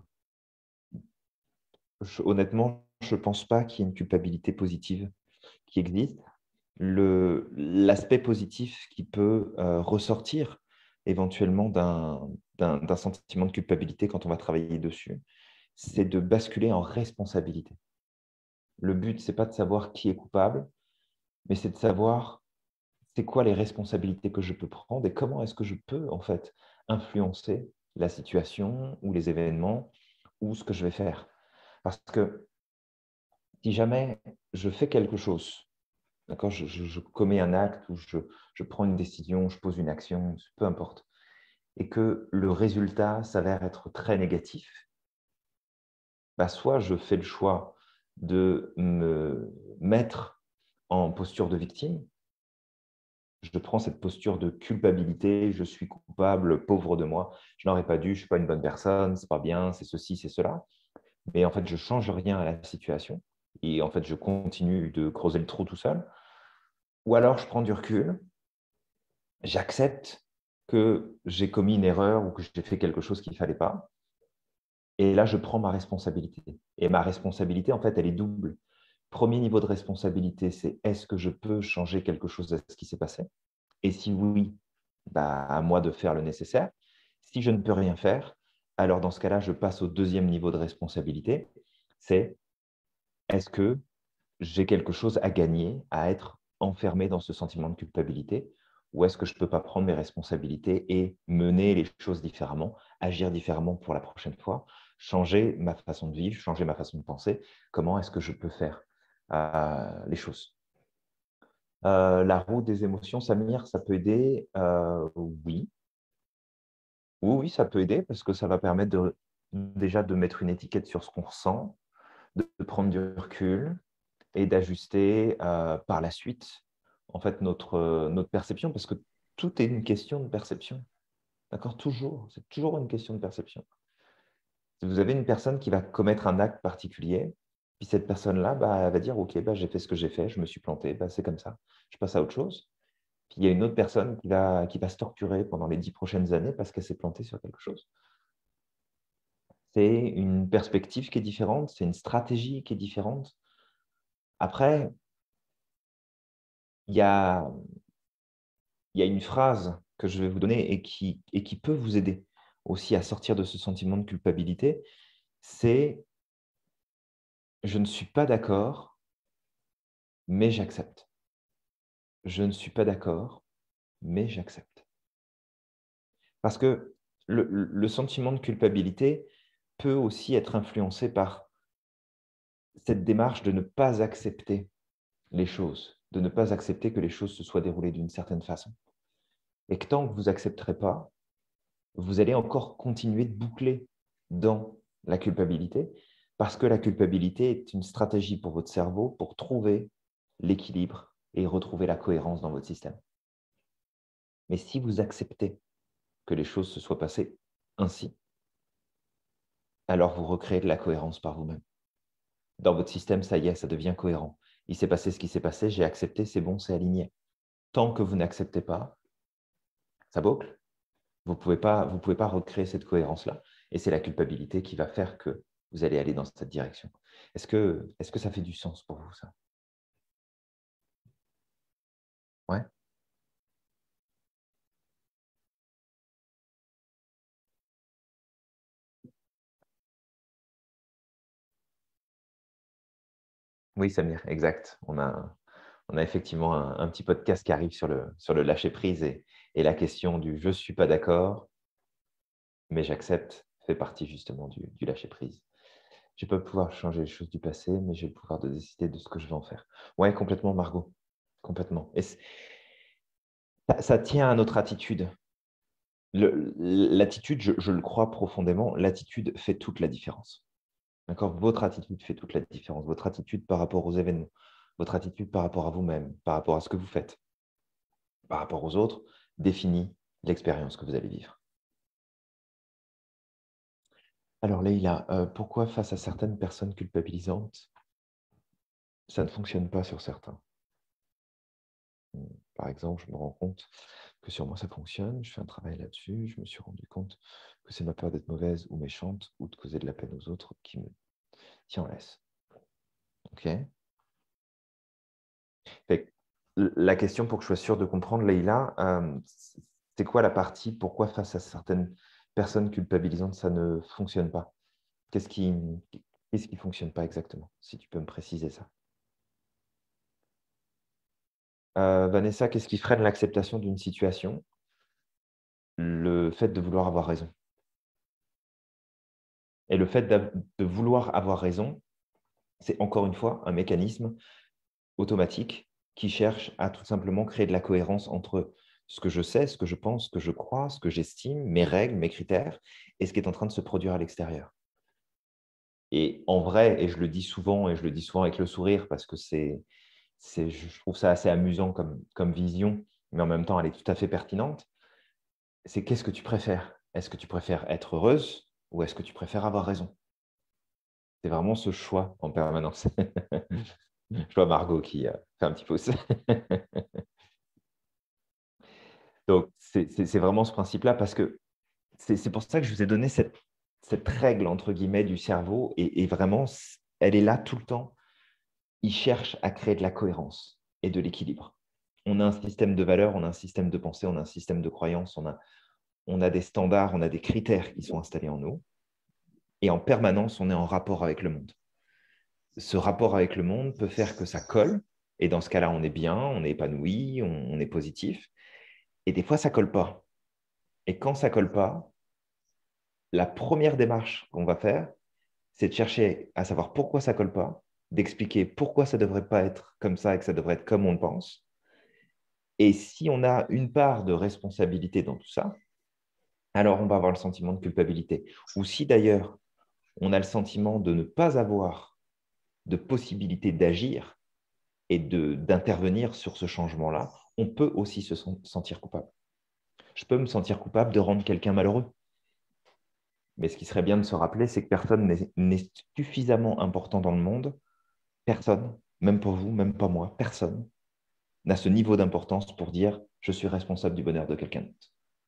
Honnêtement, je ne pense pas qu'il y ait une culpabilité positive qui existe. L'aspect positif qui peut ressortir éventuellement d'un sentiment de culpabilité quand on va travailler dessus, c'est de basculer en responsabilité. Le but, ce n'est pas de savoir qui est coupable, mais c'est de savoir c'est quoi les responsabilités que je peux prendre et comment est-ce que je peux en fait influencer la situation ou les événements ou ce que je vais faire. Parce que si jamais je fais quelque chose, d'accord, je commets un acte ou je prends une décision, je pose une action, peu importe, et que le résultat s'avère être très négatif, bah soit je fais le choix de me mettre en posture de victime, je prends cette posture de culpabilité, je suis coupable, pauvre de moi, je n'aurais pas dû, je ne suis pas une bonne personne, c'est pas bien, c'est ceci, c'est cela. Mais en fait, je ne change rien à la situation et en fait, je continue de creuser le trou tout seul. Ou alors, je prends du recul, j'accepte que j'ai commis une erreur ou que j'ai fait quelque chose qu'il ne fallait pas. Et là, je prends ma responsabilité. Et ma responsabilité, en fait, elle est double. Premier niveau de responsabilité, c'est est-ce que je peux changer quelque chose de ce qui s'est passé? Et si oui, bah, à moi de faire le nécessaire. Si je ne peux rien faire, alors dans ce cas-là, je passe au deuxième niveau de responsabilité. C'est est-ce que j'ai quelque chose à gagner, à être enfermé dans ce sentiment de culpabilité, ou est-ce que je ne peux pas prendre mes responsabilités et mener les choses différemment, agir différemment pour la prochaine fois, changer ma façon de vivre, changer ma façon de penser? Comment est-ce que je peux faire les choses? La roue des émotions, Samir, ça peut aider? Oui. Oui, ça peut aider parce que ça va permettre déjà de mettre une étiquette sur ce qu'on ressent, de prendre du recul et d'ajuster par la suite en fait, notre perception, parce que tout est une question de perception. D'accord? Toujours. C'est toujours une question de perception. Si vous avez une personne qui va commettre un acte particulier, puis cette personne-là elle va dire « Ok, j'ai fait ce que j'ai fait, je me suis planté, c'est comme ça, je passe à autre chose ». Puis il y a une autre personne qui va se torturer pendant les 10 prochaines années parce qu'elle s'est plantée sur quelque chose. C'est une perspective qui est différente, c'est une stratégie qui est différente. Après, il y a une phrase que je vais vous donner et qui peut vous aider aussi à sortir de ce sentiment de culpabilité, c'est « Je ne suis pas d'accord, mais j'accepte. Je ne suis pas d'accord, mais j'accepte. » Parce que le sentiment de culpabilité peut aussi être influencé par cette démarche de ne pas accepter les choses, de ne pas accepter que les choses se soient déroulées d'une certaine façon. Et que tant que vous n'accepterez pas, vous allez encore continuer de boucler dans la culpabilité, parce que la culpabilité est une stratégie pour votre cerveau pour trouver l'équilibre et retrouver la cohérence dans votre système. Mais si vous acceptez que les choses se soient passées ainsi, alors vous recréez de la cohérence par vous-même. Dans votre système, ça y est, ça devient cohérent. Il s'est passé ce qui s'est passé, j'ai accepté, c'est bon, c'est aligné. Tant que vous n'acceptez pas, ça boucle. Vous ne pouvez pas recréer cette cohérence-là. Et c'est la culpabilité qui va faire que vous allez aller dans cette direction. Est-ce que ça fait du sens pour vous, ça? Ouais? Oui, Samir, exact. On a effectivement un petit podcast qui arrive sur le lâcher-prise et la question du « je ne suis pas d'accord, mais j'accepte » fait partie justement du lâcher-prise. Je ne vais pas pouvoir changer les choses du passé, mais j'ai le pouvoir de décider de ce que je vais en faire. Oui, complètement, Margot. Complètement. Et ça tient à notre attitude. L'attitude, je le crois profondément, l'attitude fait toute la différence. D'accord? Votre attitude fait toute la différence. Votre attitude par rapport aux événements, votre attitude par rapport à vous-même, par rapport à ce que vous faites, par rapport aux autres, définit l'expérience que vous allez vivre. Alors, Leïla, pourquoi face à certaines personnes culpabilisantes, ça ne fonctionne pas sur certains? Par exemple, je me rends compte que sur moi, ça fonctionne. Je fais un travail là-dessus. Je me suis rendu compte que c'est ma peur d'être mauvaise ou méchante ou de causer de la peine aux autres qui me tient en laisse. OK? La question, pour que je sois sûr de comprendre, Leïla, c'est quoi la partie? Pourquoi face à certaines personnes culpabilisantes, ça ne fonctionne pas? Qu'est-ce qui ne fonctionne pas exactement? Si tu peux me préciser ça. Vanessa, qu'est-ce qui freine l'acceptation d'une situation? Le fait de vouloir avoir raison. Et le fait de vouloir avoir raison, c'est encore une fois un mécanisme automatique qui cherche à tout simplement créer de la cohérence entre ce que je sais, ce que je pense, ce que je crois, ce que j'estime, mes règles, mes critères, et ce qui est en train de se produire à l'extérieur. Et en vrai, et je le dis souvent, et je le dis souvent avec le sourire, parce que je trouve ça assez amusant comme vision, mais en même temps, elle est tout à fait pertinente, c'est qu'est-ce que tu préfères? Est-ce que tu préfères être heureuse ou est-ce que tu préfères avoir raison? C'est vraiment ce choix en permanence. Je vois Margot qui fait un petit pouce. Donc, c'est vraiment ce principe-là parce que c'est pour ça que je vous ai donné cette règle, entre guillemets, du cerveau et vraiment, elle est là tout le temps. Il cherche à créer de la cohérence et de l'équilibre. On a un système de valeurs, on a un système de pensée, on a un système de croyances, on a des standards, on a des critères qui sont installés en nous. Et en permanence, on est en rapport avec le monde. Ce rapport avec le monde peut faire que ça colle. Et dans ce cas-là, on est bien, on est épanoui, on est positif. Et des fois, ça ne colle pas. Et quand ça ne colle pas, la première démarche qu'on va faire, c'est de chercher à savoir pourquoi ça ne colle pas, d'expliquer pourquoi ça ne devrait pas être comme ça et que ça devrait être comme on le pense. Et si on a une part de responsabilité dans tout ça, alors on va avoir le sentiment de culpabilité. Ou si d'ailleurs, on a le sentiment de ne pas avoir de possibilité d'agir et d'intervenir sur ce changement-là, on peut aussi se sentir coupable. Je peux me sentir coupable de rendre quelqu'un malheureux. Mais ce qui serait bien de se rappeler, c'est que personne n'est suffisamment important dans le monde. Personne, même pour vous, même pas moi, personne n'a ce niveau d'importance pour dire « je suis responsable du bonheur de quelqu'un d'autre ».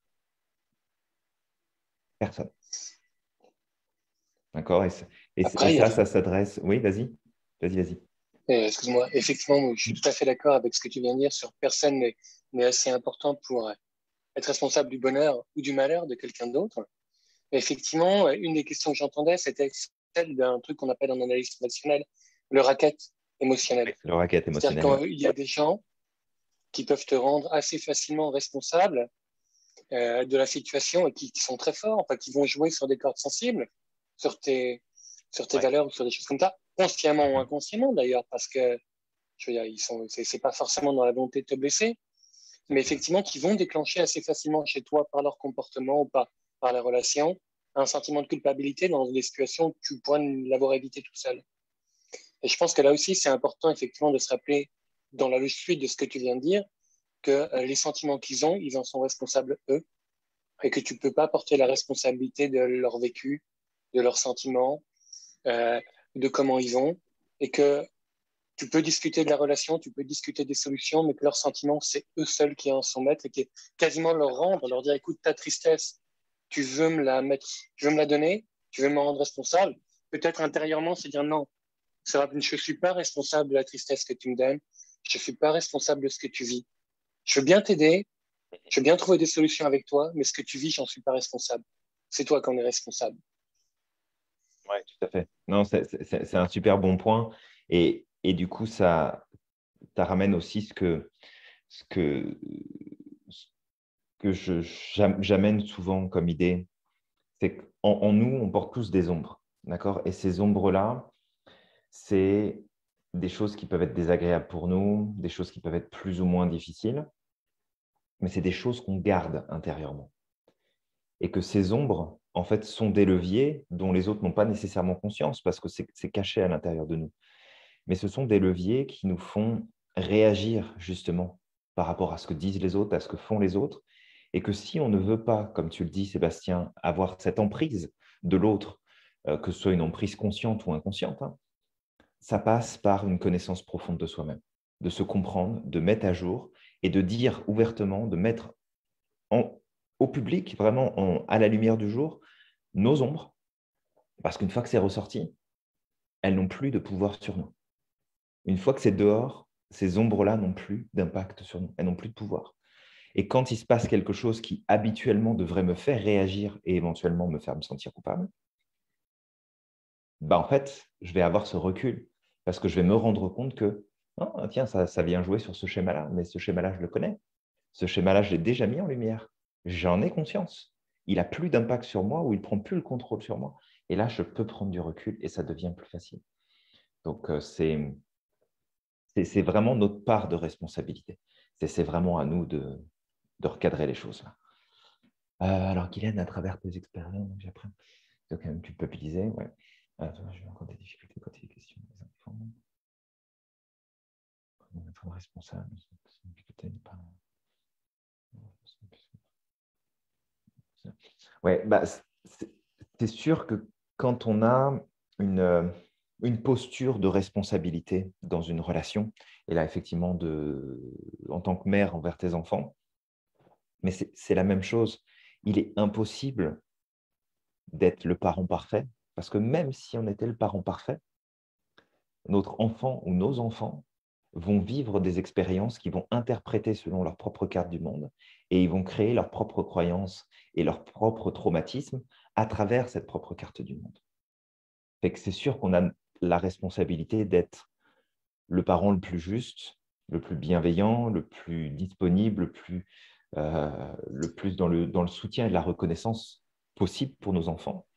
Personne. D'accord? Après, Et ça s'adresse… Oui, vas-y. Vas-y. Excuse-moi, effectivement, je suis tout à fait d'accord avec ce que tu viens de dire sur personne n'est assez important pour être responsable du bonheur ou du malheur de quelqu'un d'autre. Mais effectivement, une des questions que j'entendais, c'était celle d'un truc qu'on appelle en analyse traditionnelle le racket émotionnel. Le racket C'est-à-dire émotionnel. qu'il y a des gens qui peuvent te rendre assez facilement responsable de la situation et qui sont très forts, enfin, qui vont jouer sur des cordes sensibles, sur tes valeurs ou sur des choses comme ça, consciemment ou inconsciemment d'ailleurs, parce que je veux dire, c'est pas forcément dans la volonté de te blesser, mais effectivement, qui vont déclencher assez facilement chez toi par leur comportement ou par la relation un sentiment de culpabilité dans des situations où tu pourrais l'avoir évité tout seul. Et je pense que là aussi, c'est important effectivement de se rappeler, dans la suite de ce que tu viens de dire, que les sentiments qu'ils ont, ils en sont responsables eux, et que tu ne peux pas porter la responsabilité de leur vécu, de leurs sentiments, de comment ils vont, et que tu peux discuter de la relation, tu peux discuter des solutions, mais que leurs sentiments, c'est eux seuls qui en sont maîtres et qui quasiment leur rendre, leur dire, écoute, ta tristesse, tu veux me la mettre, tu veux me la donner, tu veux me rendre responsable. Peut-être intérieurement, c'est dire non, je ne suis pas responsable de la tristesse que tu me donnes, je ne suis pas responsable de ce que tu vis. Je veux bien t'aider, je veux bien trouver des solutions avec toi, mais ce que tu vis, j'en suis pas responsable. C'est toi qui en es responsable. Oui, tout à fait. Non, c'est un super bon point. Et du coup, ça ramène aussi ce que j'amène souvent comme idée. C'est qu'en nous, on porte tous des ombres. D'accord? Et ces ombres-là, c'est des choses qui peuvent être désagréables pour nous, des choses qui peuvent être plus ou moins difficiles, mais c'est des choses qu'on garde intérieurement. Et que ces ombres, en fait, sont des leviers dont les autres n'ont pas nécessairement conscience parce que c'est caché à l'intérieur de nous. Mais ce sont des leviers qui nous font réagir justement par rapport à ce que disent les autres, à ce que font les autres. Et que si on ne veut pas, comme tu le dis, Sébastien, avoir cette emprise de l'autre, que ce soit une emprise consciente ou inconsciente, hein, ça passe par une connaissance profonde de soi-même, de se comprendre, de mettre à jour et de dire ouvertement, de mettre au public, vraiment à la lumière du jour, nos ombres, parce qu'une fois que c'est ressorti, elles n'ont plus de pouvoir sur nous. Une fois que c'est dehors, ces ombres-là n'ont plus d'impact sur nous, elles n'ont plus de pouvoir. Et quand il se passe quelque chose qui habituellement devrait me faire réagir et éventuellement me faire me sentir coupable, en fait, je vais avoir ce recul parce que je vais me rendre compte que, oh, tiens, ça vient jouer sur ce schéma-là, mais ce schéma-là, je le connais. Ce schéma-là, je l'ai déjà mis en lumière. J'en ai conscience. Il n'a plus d'impact sur moi ou il ne prend plus le contrôle sur moi. Et là, je peux prendre du recul et ça devient plus facile. Donc, c'est vraiment notre part de responsabilité. C'est vraiment à nous de recadrer les choses. Alors, Guylaine, à travers tes expériences, j'apprends de quand même culpabiliser. Ouais. Je vais encore des difficultés quand il y a des questions des enfants. On est responsable. Ouais, c'est sûr que quand on a une posture de responsabilité dans une relation, et là, effectivement, en tant que mère envers tes enfants, mais c'est la même chose. Il est impossible d'être le parent parfait, parce que même si on était le parent parfait, notre enfant ou nos enfants vont vivre des expériences qui vont interpréter selon leur propre carte du monde et ils vont créer leurs propres croyances et leurs propres traumatismes à travers cette propre carte du monde. Fait que c'est sûr qu'on a la responsabilité d'être le parent le plus juste, le plus bienveillant, le plus disponible, le plus le plus dans le soutien et la reconnaissance possible pour nos enfants.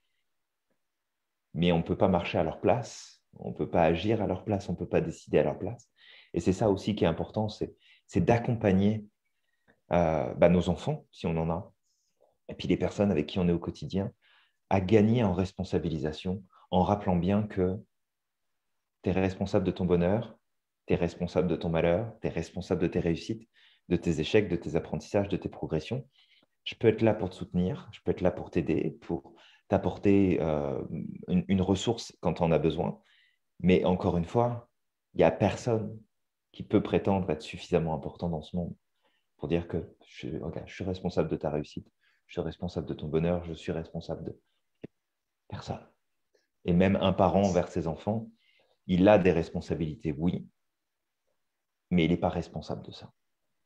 Mais on ne peut pas marcher à leur place, on ne peut pas agir à leur place, on ne peut pas décider à leur place. Et c'est ça aussi qui est important, c'est d'accompagner nos enfants, si on en a, et puis les personnes avec qui on est au quotidien, à gagner en responsabilisation, en rappelant bien que tu es responsable de ton bonheur, tu es responsable de ton malheur, tu es responsable de tes réussites, de tes échecs, de tes apprentissages, de tes progressions. Je peux être là pour te soutenir, je peux être là pour t'aider, pour t'apporter une ressource quand tu en as besoin. Mais encore une fois, il n'y a personne qui peut prétendre être suffisamment important dans ce monde pour dire que je suis responsable de ta réussite, je suis responsable de ton bonheur, je suis responsable de personne. Et même un parent envers ses enfants, il a des responsabilités, oui, mais il n'est pas responsable de ça.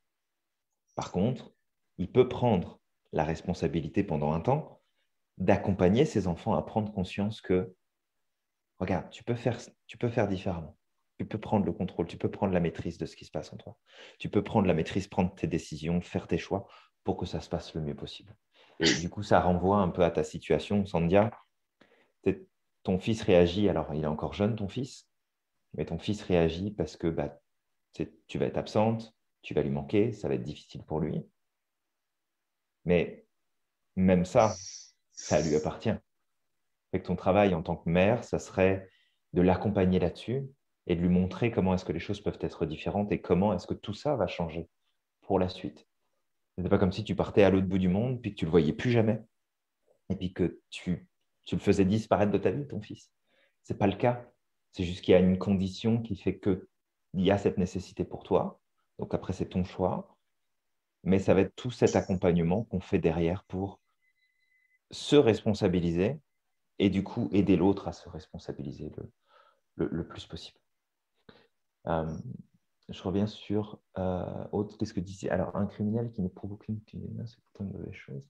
Par contre, il peut prendre la responsabilité pendant un temps d'accompagner ses enfants à prendre conscience que, regarde, tu peux faire différemment. Tu peux prendre le contrôle, tu peux prendre la maîtrise de ce qui se passe en toi. Tu peux prendre la maîtrise, prendre tes décisions, faire tes choix pour que ça se passe le mieux possible. Et du coup, ça renvoie un peu à ta situation, Sandhya. Ton fils réagit, alors il est encore jeune, ton fils, mais ton fils réagit parce que tu vas être absente, tu vas lui manquer, ça va être difficile pour lui. Mais même ça lui appartient. Fait que ton travail en tant que mère, ça serait de l'accompagner là-dessus et de lui montrer comment est-ce que les choses peuvent être différentes et comment est-ce que tout ça va changer pour la suite. Ce n'est pas comme si tu partais à l'autre bout du monde puis que tu ne le voyais plus jamais et puis que tu le faisais disparaître de ta vie, ton fils. Ce n'est pas le cas. C'est juste qu'il y a une condition qui fait qu'il y a cette nécessité pour toi. Donc après, c'est ton choix. Mais ça va être tout cet accompagnement qu'on fait derrière pour se responsabiliser et du coup aider l'autre à se responsabiliser le plus possible. Je reviens sur autre. Qu'est-ce que disait? Alors, un criminel qui ne provoque aucune peine, c'est pourtant une mauvaise chose.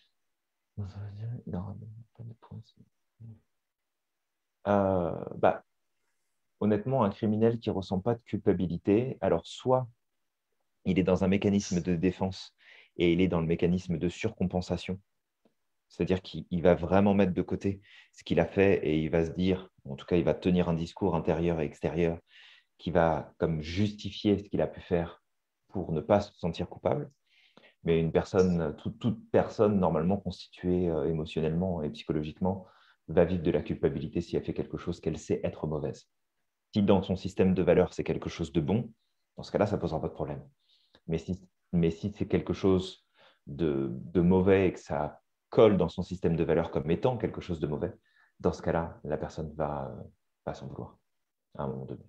Honnêtement, un criminel qui ne ressent pas de culpabilité, alors soit il est dans un mécanisme de défense et il est dans le mécanisme de surcompensation. C'est-à-dire qu'il va vraiment mettre de côté ce qu'il a fait et il va se dire, en tout cas, il va tenir un discours intérieur et extérieur qui va comme justifier ce qu'il a pu faire pour ne pas se sentir coupable. Mais une personne, toute personne normalement constituée émotionnellement et psychologiquement va vivre de la culpabilité si elle fait quelque chose qu'elle sait être mauvaise. Si dans son système de valeurs, c'est quelque chose de bon, dans ce cas-là, ça ne posera pas de problème. Mais si c'est quelque chose de mauvais et que ça colle dans son système de valeurs comme étant quelque chose de mauvais, dans ce cas-là, la personne va s'en vouloir à un moment donné.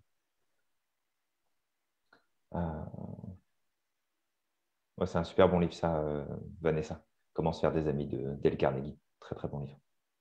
Ouais, c'est un super bon livre, ça, Vanessa. Comment se faire des amis de Dale Carnegie. Très, très bon livre.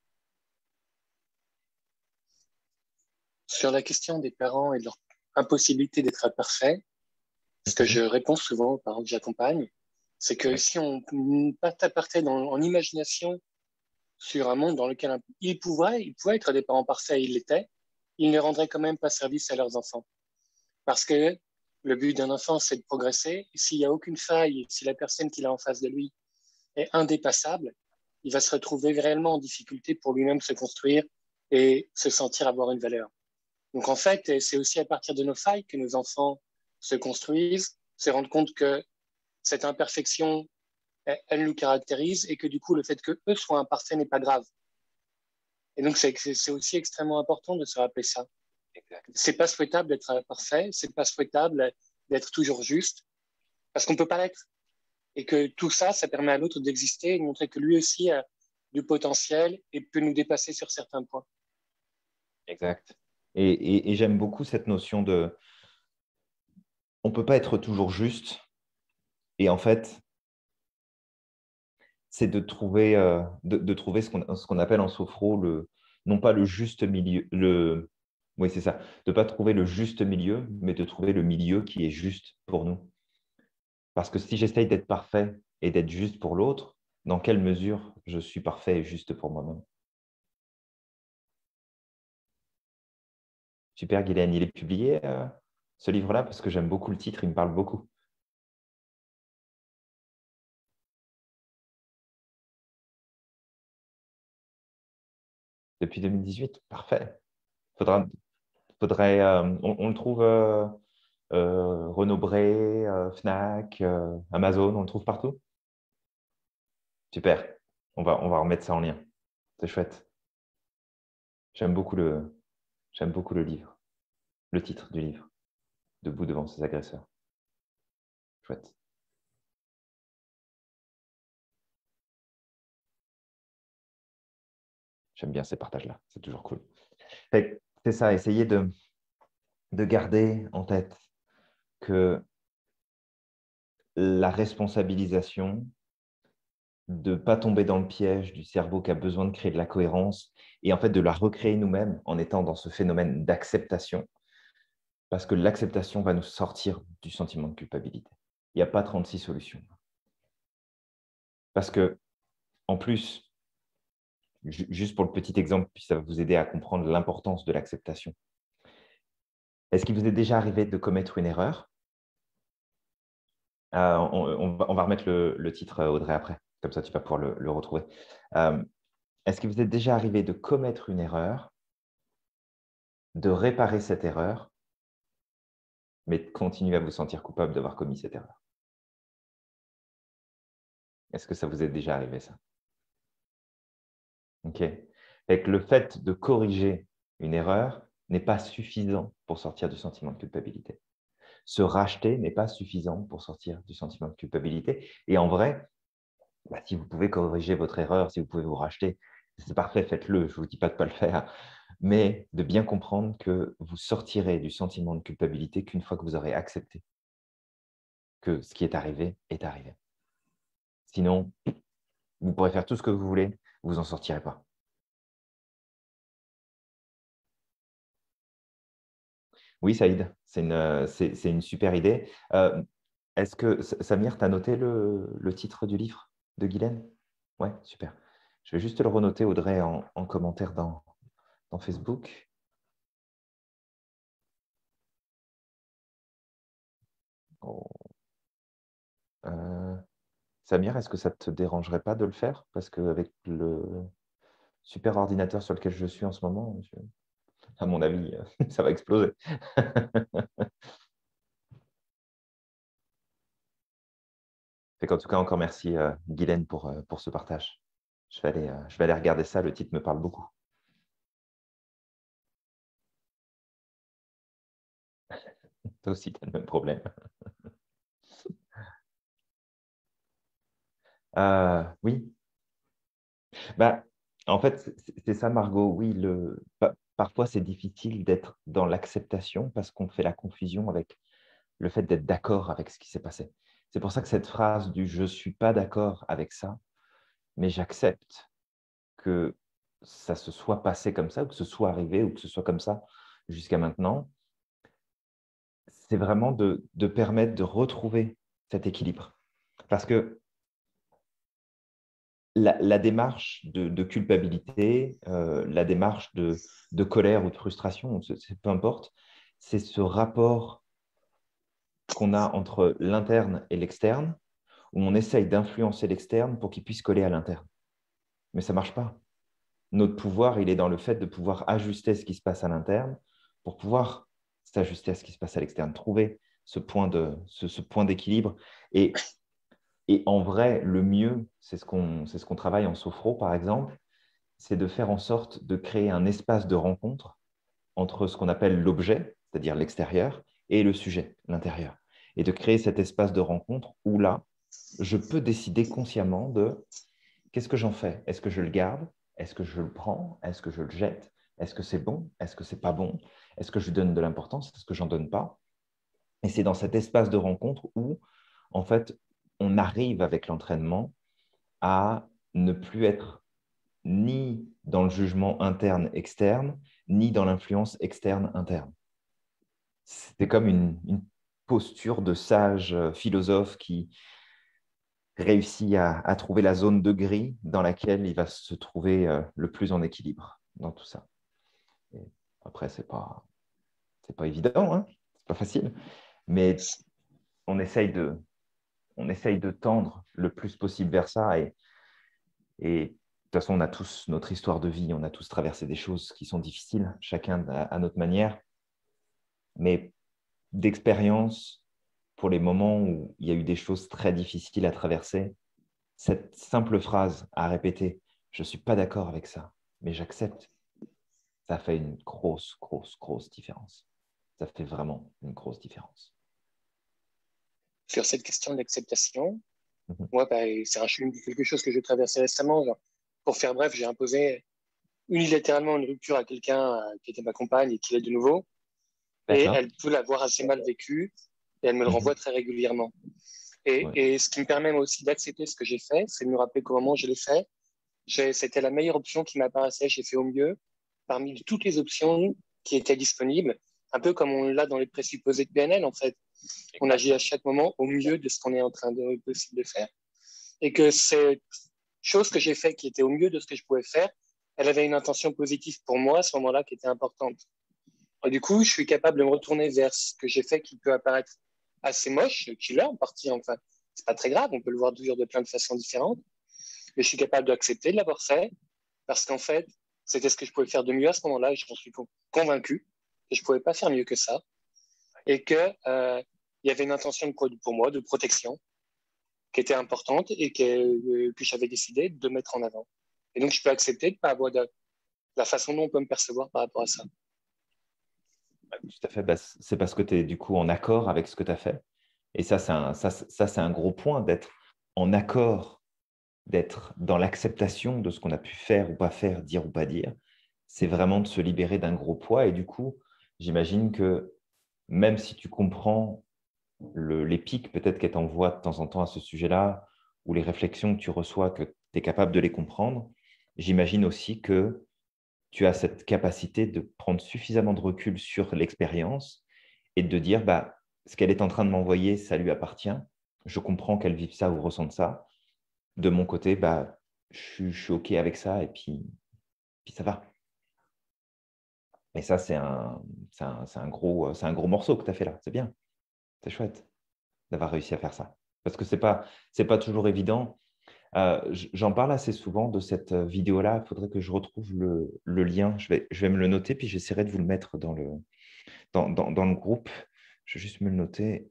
Sur la question des parents et de leur impossibilité d'être parfaits, ce que je réponds souvent aux parents que j'accompagne, c'est que si on partait en imagination sur un monde dans lequel ils pouvaient être des parents parfaits, ils l'étaient, ils ne rendraient quand même pas service à leurs enfants. Parce que le but d'un enfant, c'est de progresser. S'il n'y a aucune faille, si la personne qu'il a en face de lui est indépassable, il va se retrouver réellement en difficulté pour lui-même se construire et se sentir avoir une valeur. Donc en fait, c'est aussi à partir de nos failles que nos enfants se construisent, se rendent compte que cette imperfection, elle nous caractérise et que du coup, le fait qu'eux soient imparfaits n'est pas grave. Et donc, c'est aussi extrêmement important de se rappeler ça. C'est pas souhaitable d'être parfait, c'est pas souhaitable d'être toujours juste, parce qu'on peut pas l'être. Et que tout ça, ça permet à l'autre d'exister et de montrer que lui aussi a du potentiel et peut nous dépasser sur certains points. Exact. Et j'aime beaucoup cette notion de on ne peut pas être toujours juste. Et en fait, c'est de trouver ce qu'on appelle en sophro, non pas le juste milieu. Oui, c'est ça. De ne pas trouver le juste milieu, mais de trouver le milieu qui est juste pour nous. Parce que si j'essaye d'être parfait et d'être juste pour l'autre, dans quelle mesure je suis parfait et juste pour moi-même? Super, Guylaine. Il est publié, ce livre-là, parce que j'aime beaucoup le titre, il me parle beaucoup. Depuis 2018, parfait. On le trouve Renaud Bré, Fnac, Amazon, on le trouve partout? Super. On va remettre ça en lien. C'est chouette. J'aime beaucoup le livre, le titre du livre, Debout devant ses agresseurs. Chouette. J'aime bien ces partages-là, c'est toujours cool. C'est ça, essayer de garder en tête que la responsabilisation, de ne pas tomber dans le piège du cerveau qui a besoin de créer de la cohérence et en fait de la recréer nous-mêmes en étant dans ce phénomène d'acceptation, parce que l'acceptation va nous sortir du sentiment de culpabilité. Il n'y a pas 36 solutions. Parce que, en plus, juste pour le petit exemple, puis ça va vous aider à comprendre l'importance de l'acceptation. Est-ce qu'il vous est déjà arrivé de commettre une erreur? On va remettre le titre, Audrey, après. Comme ça, tu vas pouvoir le retrouver. Est-ce qu'il vous est déjà arrivé de commettre une erreur, de réparer cette erreur, mais de continuer à vous sentir coupable d'avoir commis cette erreur? Est-ce que ça vous est déjà arrivé, ça? OK. Le fait de corriger une erreur n'est pas suffisant pour sortir du sentiment de culpabilité. Se racheter n'est pas suffisant pour sortir du sentiment de culpabilité. Et en vrai, si vous pouvez corriger votre erreur, si vous pouvez vous racheter, c'est parfait, faites-le. Je ne vous dis pas de ne pas le faire, mais de bien comprendre que vous sortirez du sentiment de culpabilité qu'une fois que vous aurez accepté que ce qui est arrivé est arrivé. Sinon, vous pourrez faire tout ce que vous voulez, vous n'en sortirez pas. Oui, Saïd, c'est une super idée. Est-ce que, Samir, tu as noté le titre du livre de Guylaine? Oui, super. Je vais juste le renoter, Audrey, en commentaire dans Facebook. Oh. Samir, est-ce que ça ne te dérangerait pas de le faire? Parce qu'avec le super ordinateur sur lequel je suis en ce moment, à mon avis, ça va exploser. En tout cas, encore merci, Guylaine, pour ce partage. Je vais aller regarder ça, le titre me parle beaucoup. Toi aussi, tu as le même problème. Oui. En fait, c'est ça, Margot. Oui, parfois, c'est difficile d'être dans l'acceptation parce qu'on fait la confusion avec le fait d'être d'accord avec ce qui s'est passé. C'est pour ça que cette phrase du « je ne suis pas d'accord avec ça, mais j'accepte que ça se soit passé comme ça, ou que ce soit arrivé, ou que ce soit comme ça jusqu'à maintenant », c'est vraiment de permettre de retrouver cet équilibre. Parce que la démarche de culpabilité, la démarche de colère ou de frustration, peu importe, c'est ce rapport qu'on a entre l'interne et l'externe, où on essaye d'influencer l'externe pour qu'il puisse coller à l'interne. Mais ça ne marche pas. Notre pouvoir, il est dans le fait de pouvoir ajuster ce qui se passe à l'interne pour pouvoir s'ajuster à ce qui se passe à l'externe, trouver ce point d'équilibre. Et en vrai, le mieux, c'est ce qu'on travaille en sophro, par exemple, c'est de faire en sorte de créer un espace de rencontre entre ce qu'on appelle l'objet, c'est-à-dire l'extérieur, et le sujet, l'intérieur. Et de créer cet espace de rencontre où là, je peux décider consciemment de qu'est-ce que j'en fais? Est-ce que je le garde? Est-ce que je le prends? Est-ce que je le jette? Est-ce que c'est bon? Est-ce que c'est pas bon? Est-ce que je donne de l'importance? Est-ce que j'en donne pas? Et c'est dans cet espace de rencontre où, en fait, on arrive avec l'entraînement à ne plus être ni dans le jugement interne-externe, ni dans l'influence externe-interne. C'était comme une posture de sage philosophe qui réussit à trouver la zone de gris dans laquelle il va se trouver le plus en équilibre dans tout ça. Et après, c'est pas évident, hein, c'est pas facile, mais on essaye de tendre le plus possible vers ça et toute façon, on a tous notre histoire de vie, on a tous traversé des choses qui sont difficiles, chacun à notre manière. Mais d'expérience, pour les moments où il y a eu des choses très difficiles à traverser, cette simple phrase à répéter, je ne suis pas d'accord avec ça, mais j'accepte, ça fait une grosse, grosse, grosse différence. Ça fait vraiment une grosse différence. Sur cette question de l'acceptation, Mhm. moi, c'est quelque chose que j'ai traversé récemment. Genre, pour faire bref, j'ai imposé unilatéralement une rupture à quelqu'un qui était ma compagne et qui l'est de nouveau. Et D'accord. elle peut l'avoir assez mal vécu et elle me le renvoie très régulièrement. Ouais. Et ce qui me permet moi aussi d'accepter ce que j'ai fait, c'est de me rappeler qu'au moment où je l'ai fait, c'était la meilleure option qui m'apparaissait. J'ai fait au mieux parmi toutes les options qui étaient disponibles, un peu comme on l'a dans les présupposés de PNL en fait. On agit à chaque moment au mieux de ce qu'on est en train de possible de faire. Et que cette chose que j'ai fait qui était au mieux de ce que je pouvais faire, elle avait une intention positive pour moi à ce moment-là qui était importante. Et du coup, je suis capable de me retourner vers ce que j'ai fait qui peut apparaître assez moche, qui l'est en partie, enfin, c'est pas très grave, on peut le voir de plein de façons différentes, mais je suis capable d'accepter de l'avoir fait parce qu'en fait, c'était ce que je pouvais faire de mieux à ce moment-là et j'en suis convaincu que je pouvais pas faire mieux que ça et que il y avait une intention pour moi de protection qui était importante et que j'avais décidé de mettre en avant. Et donc, je peux accepter de pas avoir la façon dont on peut me percevoir par rapport à ça. Tout à fait. Bah, c'est parce que tu es du coup en accord avec ce que tu as fait. Et ça, c'est un gros point d'être en accord, d'être dans l'acceptation de ce qu'on a pu faire ou pas faire, dire ou pas dire. C'est vraiment de se libérer d'un gros poids. Et du coup, j'imagine que même si tu comprends les pics peut-être qu'elle t'envoie de temps en temps à ce sujet-là, ou les réflexions que tu reçois, que tu es capable de les comprendre, j'imagine aussi que tu as cette capacité de prendre suffisamment de recul sur l'expérience et de dire, bah, ce qu'elle est en train de m'envoyer, ça lui appartient. Je comprends qu'elle vive ça ou ressente ça. De mon côté, bah, je suis OK avec ça et puis ça va. Et ça, c'est un gros morceau que tu as fait là. C'est bien. C'est chouette d'avoir réussi à faire ça. Parce que ce n'est pas toujours évident. J'en parle assez souvent de cette vidéo-là. Il faudrait que je retrouve le lien. Je vais me le noter, puis j'essaierai de vous le mettre dans le groupe. Je vais juste me le noter.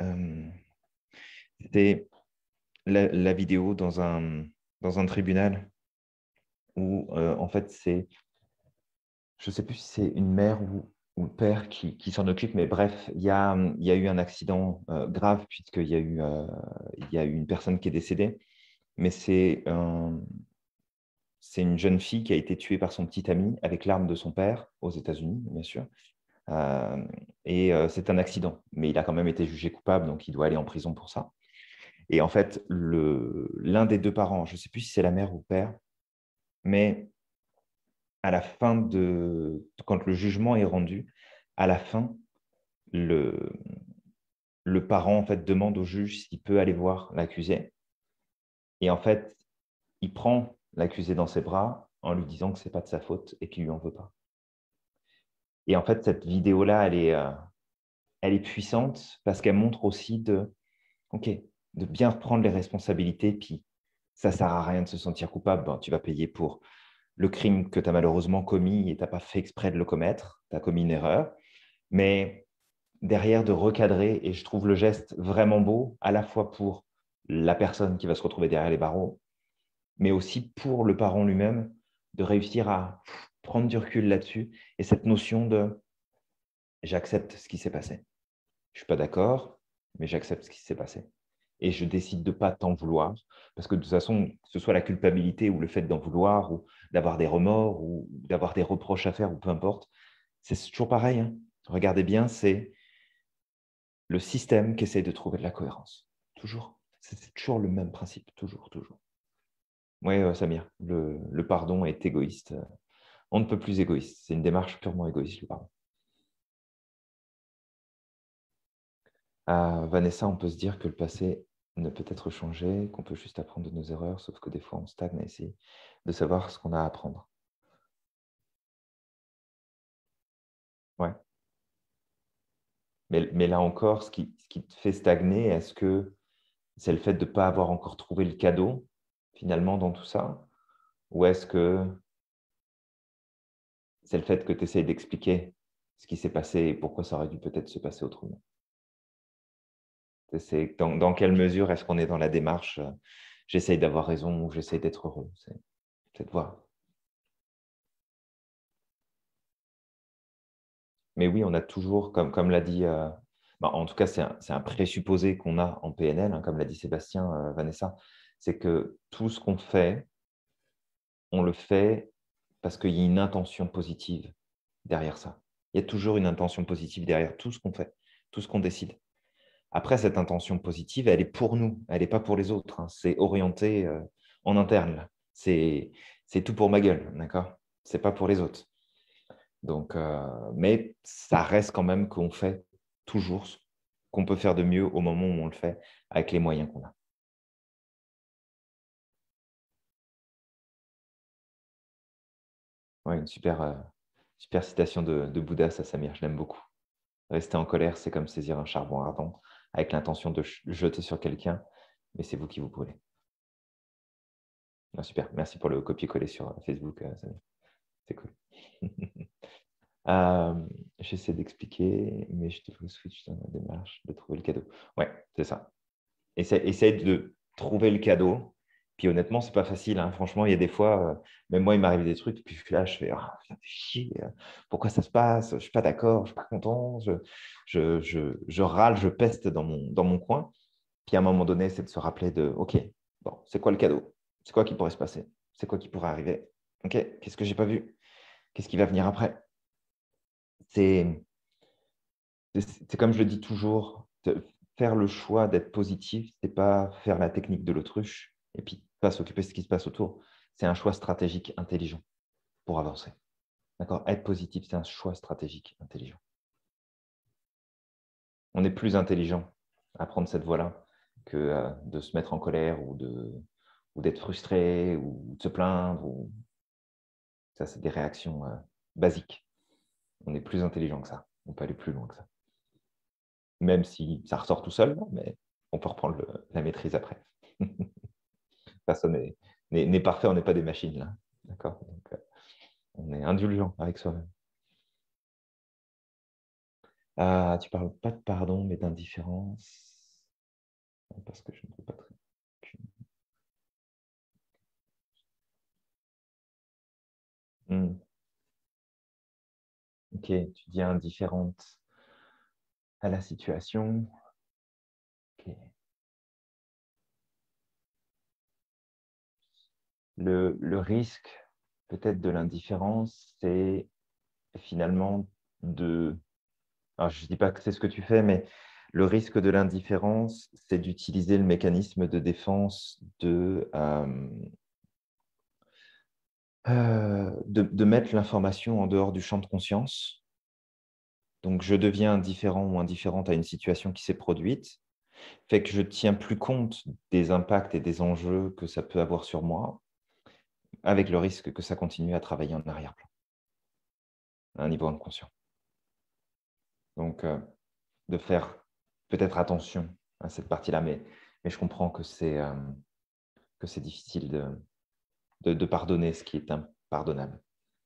C'était la vidéo dans un tribunal où, en fait, je ne sais plus si c'est une mère ou le père qui s'en occupe, mais bref, il y a eu un accident grave puisqu'il y a eu une personne qui est décédée. Mais c'est une jeune fille qui a été tuée par son petit ami avec l'arme de son père aux États-Unis, bien sûr. C'est un accident, mais il a quand même été jugé coupable, donc il doit aller en prison pour ça. Et en fait, l'un des deux parents, je ne sais plus si c'est la mère ou le père, mais à la fin quand le jugement est rendu, à la fin, le parent en fait demande au juge s'il peut aller voir l'accusé. Et en fait, il prend l'accusé dans ses bras en lui disant que ce n'est pas de sa faute et qu'il ne lui en veut pas. Et en fait, cette vidéo-là, elle est puissante parce qu'elle montre aussi de bien prendre les responsabilités. Puis, ça ne sert à rien de se sentir coupable. Ben, tu vas payer pour le crime que tu as malheureusement commis et tu n'as pas fait exprès de le commettre. Tu as commis une erreur. Mais derrière, de recadrer, et je trouve le geste vraiment beau, à la fois pour la personne qui va se retrouver derrière les barreaux, mais aussi pour le parent lui-même, de réussir à prendre du recul là-dessus et cette notion de j'accepte ce qui s'est passé. Je ne suis pas d'accord, mais j'accepte ce qui s'est passé. Et je décide de ne pas t'en vouloir, parce que de toute façon, que ce soit la culpabilité ou le fait d'en vouloir, ou d'avoir des remords, ou d'avoir des reproches à faire, ou peu importe, c'est toujours pareil. Hein. Regardez bien, c'est le système qui essaie de trouver de la cohérence. Toujours. C'est toujours le même principe, toujours, toujours. Oui, Samir, le pardon est égoïste. On ne peut plus égoïste. C'est une démarche purement égoïste, le pardon. Vanessa, on peut se dire que le passé ne peut être changé, qu'on peut juste apprendre de nos erreurs, sauf que des fois, on stagne à essayer de savoir ce qu'on a à apprendre. Ouais. Mais là encore, ce qui te fait stagner, est-ce que c'est le fait de ne pas avoir encore trouvé le cadeau, finalement, dans tout ça? Ou est-ce que c'est le fait que tu essayes d'expliquer ce qui s'est passé et pourquoi ça aurait dû peut-être se passer autrement? C'est dans quelle mesure est-ce qu'on est dans la démarche j'essaye d'avoir raison ou j'essaye d'être heureux? C'est de voir. Mais oui, on a toujours, comme l'a dit, en tout cas, c'est un présupposé qu'on a en PNL, hein, comme l'a dit Sébastien, Vanessa, c'est que tout ce qu'on fait, on le fait parce qu'il y a une intention positive derrière ça. Il y a toujours une intention positive derrière tout ce qu'on fait, tout ce qu'on décide. Après, cette intention positive, elle est pour nous, elle n'est pas pour les autres, hein. C'est orienté en interne, là. C'est tout pour ma gueule, d'accord? C'est pas pour les autres. Donc, mais ça reste quand même qu'on fait toujours ce qu'on peut faire de mieux au moment où on le fait avec les moyens qu'on a. Ouais, une super citation de Bouddha, ça, Samir, je l'aime beaucoup. Rester en colère, c'est comme saisir un charbon ardent avec l'intention de le jeter sur quelqu'un, mais c'est vous qui vous brûlez. Ah, super, merci pour le copier-coller sur Facebook, Samir. C'est cool. J'essaie d'expliquer, mais je te switch dans la démarche de trouver le cadeau. Ouais, c'est ça. Essaye de trouver le cadeau. Puis honnêtement, c'est pas facile, hein. Franchement, il y a des fois, même moi, il m'arrive des trucs, puis je suis là, je fais ah, ça fait chier, pourquoi ça se passe? Je suis pas d'accord, je suis pas content, je râle, je peste dans mon coin. Puis à un moment donné, c'est de se rappeler de OK, bon, c'est quoi le cadeau? C'est quoi qui pourrait se passer? C'est quoi qui pourrait arriver? OK, qu'est-ce que j'ai pas vu? Qu'est-ce qui va venir après? C'est comme je le dis toujours, faire le choix d'être positif, ce n'est pas faire la technique de l'autruche et puis pas s'occuper de ce qui se passe autour. C'est un choix stratégique intelligent pour avancer. D'accord? Être positif, c'est un choix stratégique intelligent. On est plus intelligent à prendre cette voie-là que de se mettre en colère ou d'être frustré ou de se plaindre. Ça, c'est des réactions basiques. On est plus intelligent que ça. On peut aller plus loin que ça. Même si ça ressort tout seul, mais on peut reprendre la maîtrise après. Personne n'est parfait, on n'est pas des machines là. D'accord? Donc, on est indulgent avec soi-même. Tu parles pas de pardon, mais d'indifférence. Parce que je ne peux pas très. Ok, tu dis indifférente à la situation. Okay. Le risque peut-être de l'indifférence, c'est finalement de... Alors, je ne dis pas que c'est ce que tu fais, mais le risque de l'indifférence, c'est d'utiliser le mécanisme de défense de mettre l'information en dehors du champ de conscience. Donc, je deviens indifférent ou indifférente à une situation qui s'est produite, fait que je ne tiens plus compte des impacts et des enjeux que ça peut avoir sur moi, avec le risque que ça continue à travailler en arrière-plan, à un niveau inconscient. Donc, de faire peut-être attention à cette partie-là, mais je comprends que c'est difficile de pardonner ce qui est impardonnable.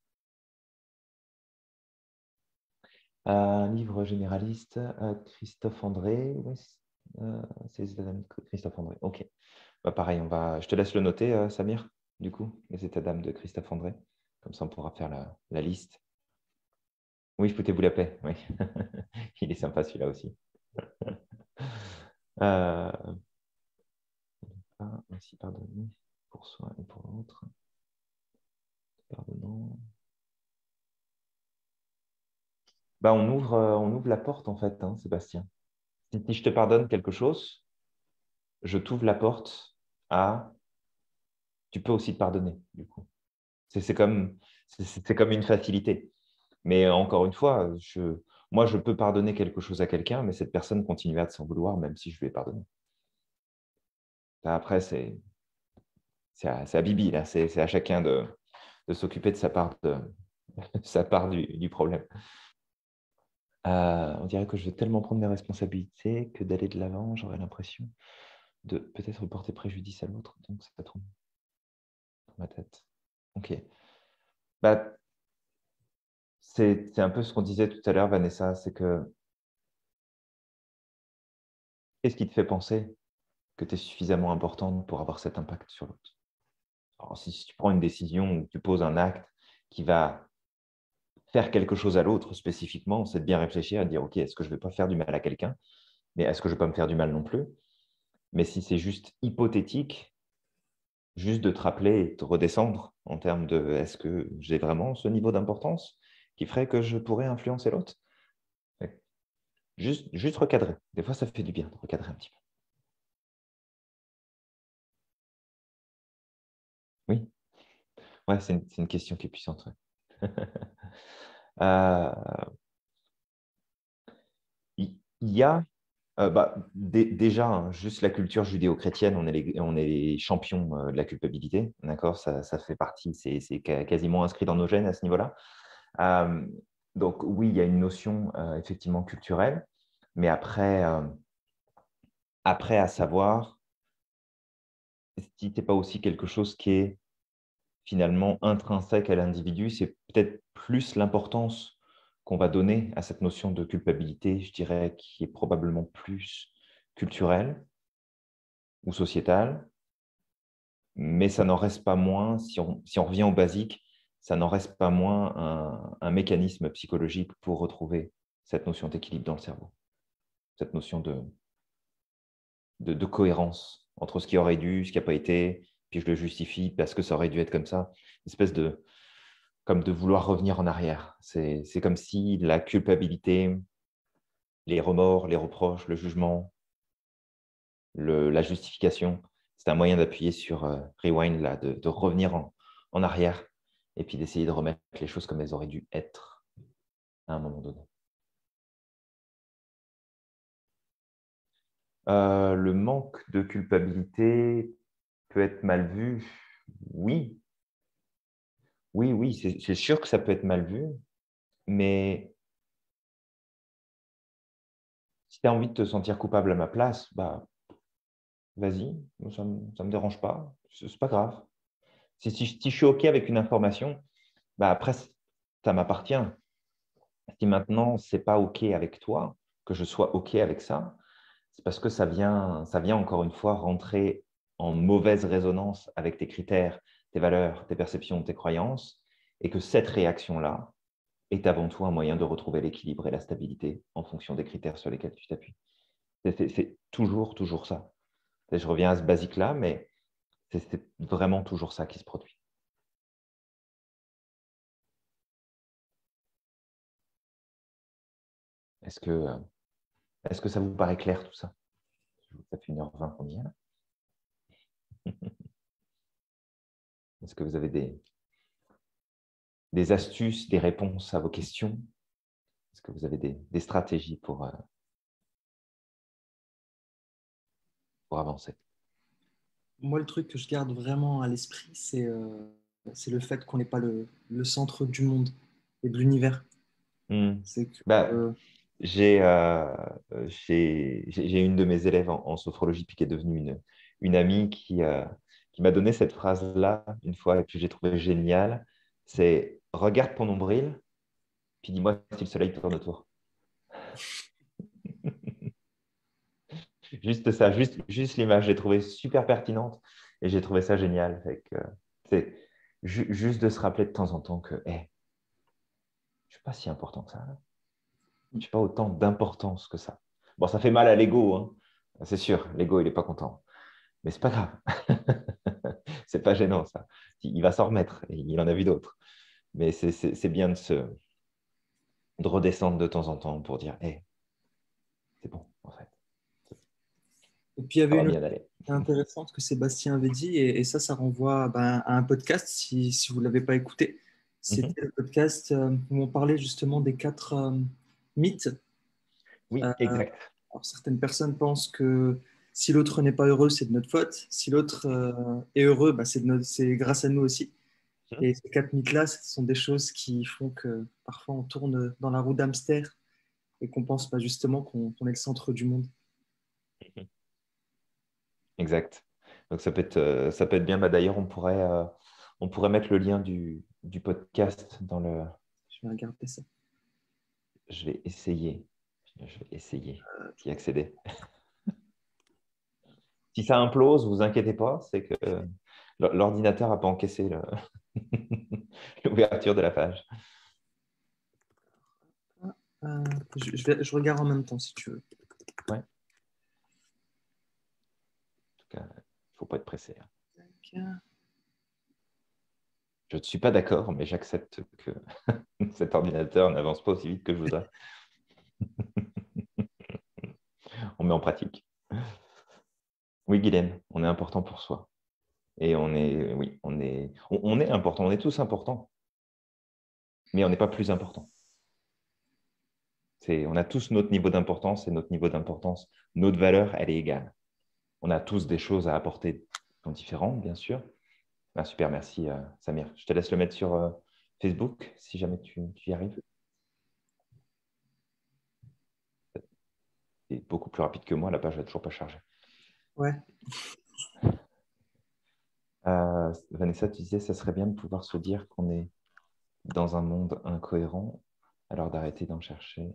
Un livre généraliste, Christophe André. C'est Christophe André. Ok. Bah, pareil, je te laisse le noter, Samir, du coup, les états d'âme de Christophe André. Comme ça, on pourra faire la liste. Oui, foutez-vous la paix. Oui. Il est sympa celui-là aussi. Aussi pardonner pour soi et pour l'autre. Pardonnant. Bah, on ouvre la porte, en fait, hein, Sébastien. Si je te pardonne quelque chose, je t'ouvre la porte à... Tu peux aussi te pardonner, du coup. C'est comme une facilité. Mais encore une fois, moi, je peux pardonner quelque chose à quelqu'un, mais cette personne continue à s'en vouloir, même si je lui ai pardonné. Après, c'est à Bibi, là. C'est à chacun de s'occuper de sa part du problème. On dirait que je vais tellement prendre mes responsabilités que d'aller de l'avant, j'aurais l'impression de peut-être porter préjudice à l'autre. Donc, ça tombe dans ma tête. Ok. Bah, c'est un peu ce qu'on disait tout à l'heure, Vanessa, c'est que qu'est-ce qui te fait penser que tu es suffisamment importante pour avoir cet impact sur l'autre? Alors, si tu prends une décision ou tu poses un acte qui va faire quelque chose à l'autre spécifiquement, c'est de bien réfléchir et de dire, OK, est-ce que je ne vais pas faire du mal à quelqu'un? Mais est-ce que je ne vais pas me faire du mal non plus? Mais si c'est juste hypothétique, juste de te rappeler et de te redescendre en termes de est-ce que j'ai vraiment ce niveau d'importance qui ferait que je pourrais influencer l'autre? Juste recadrer. Des fois, ça fait du bien de recadrer un petit peu. Oui, ouais, c'est une question qui est puissante. Ouais. Euh, il y a déjà, hein, juste la culture judéo-chrétienne, on est les champions de la culpabilité, d'accord? Ça fait partie, c'est quasiment inscrit dans nos gènes à ce niveau-là. Euh, donc oui, il y a une notion effectivement culturelle, mais après à savoir si ce n'est pas aussi quelque chose qui est finalement intrinsèque à l'individu, c'est peut-être plus l'importance qu'on va donner à cette notion de culpabilité, je dirais, qui est probablement plus culturelle ou sociétale, mais ça n'en reste pas moins, si on revient au basique, ça n'en reste pas moins un mécanisme psychologique pour retrouver cette notion d'équilibre dans le cerveau, cette notion de cohérence entre ce qui aurait dû, ce qui n'a pas été, puis je le justifie parce que ça aurait dû être comme ça, une espèce comme de vouloir revenir en arrière. C'est comme si la culpabilité, les remords, les reproches, le jugement, la justification, c'est un moyen d'appuyer sur rewind, là, de revenir en arrière et puis d'essayer de remettre les choses comme elles auraient dû être à un moment donné. Le manque de culpabilité peut être mal vu. Oui, oui, c'est sûr que ça peut être mal vu, mais si tu as envie de te sentir coupable à ma place, bah, vas-y, ça ne me dérange pas, c'est pas grave. Si je suis OK avec une information, bah après, ça m'appartient. Si maintenant, ce n'est pas OK avec toi, que je sois OK avec ça, c'est parce que ça vient encore une fois rentrer en mauvaise résonance avec tes critères, tes valeurs, tes perceptions, tes croyances, et que cette réaction-là est avant tout un moyen de retrouver l'équilibre et la stabilité en fonction des critères sur lesquels tu t'appuies. C'est toujours ça. Et je reviens à ce basique-là, mais c'est vraiment toujours ça qui se produit. Est-ce que ça vous paraît clair tout ça? Ça fait 1h20 qu'on y est là. Est-ce que vous avez des astuces, des réponses à vos questions? Est-ce que vous avez des stratégies pour avancer? Moi, le truc que je garde vraiment à l'esprit, c'est le fait qu'on n'est pas le centre du monde et de l'univers. C'est que, Bah, j'ai une de mes élèves en sophrologie puis qui est devenue une amie qui m'a donné cette phrase-là une fois et puis j'ai trouvé génial. C'est regarde ton nombril, puis dis-moi si le soleil tourne autour. Juste ça, juste l'image, j'ai trouvé super pertinente et j'ai trouvé ça génial. C'est juste de se rappeler de temps en temps que je ne suis pas si important que ça. Je n'ai pas autant d'importance que ça. Bon, ça fait mal à l'ego, hein. C'est sûr, l'ego, il n'est pas content. Mais c'est pas grave. C'est pas gênant, ça. Il va s'en remettre. Et il en a vu d'autres. Mais c'est bien de redescendre de temps en temps pour dire c'est bon, en fait. et puis, il y Ça avait va une bien aller. intéressante que Sébastien avait dit, et ça renvoie à un podcast, si vous ne l'avez pas écouté. C'était le podcast où on parlait justement des 4 mythes. Oui, Euh, exact. alors, certaines personnes pensent que si l'autre n'est pas heureux, c'est de notre faute. Si l'autre est heureux, bah, c'est grâce à nous aussi. Et ces 4 mythes-là, ce sont des choses qui font que parfois on tourne dans la roue d'hamster et qu'on pense pas justement qu'on est le centre du monde. Exact. Donc ça peut être bien. Bah, d'ailleurs, On pourrait mettre le lien du podcast dans le… Je vais regarder ça. Je vais essayer d'y accéder. Si ça implose, vous inquiétez pas, c'est que l'ordinateur n'a pas encaissé l'ouverture de la page. Je regarde en même temps si tu veux. Ouais. En tout cas, il ne faut pas être pressé. Je ne suis pas d'accord, mais j'accepte que cet ordinateur n'avance pas aussi vite que je voudrais. On met en pratique. Oui, Guylaine, on est important pour soi. Et on est important, on est tous importants. Mais on n'est pas plus important. On a tous notre niveau d'importance et notre niveau d'importance, notre valeur, elle est égale. On a tous des choses à apporter qui sont différentes, bien sûr. Ah, super, merci Samir. Je te laisse le mettre sur Facebook si jamais tu y arrives. C'est beaucoup plus rapide que moi, la page n'est toujours pas chargée. Ouais. Vanessa, tu disais, ça serait bien de pouvoir se dire qu'on est dans un monde incohérent, alors d'arrêter d'en chercher.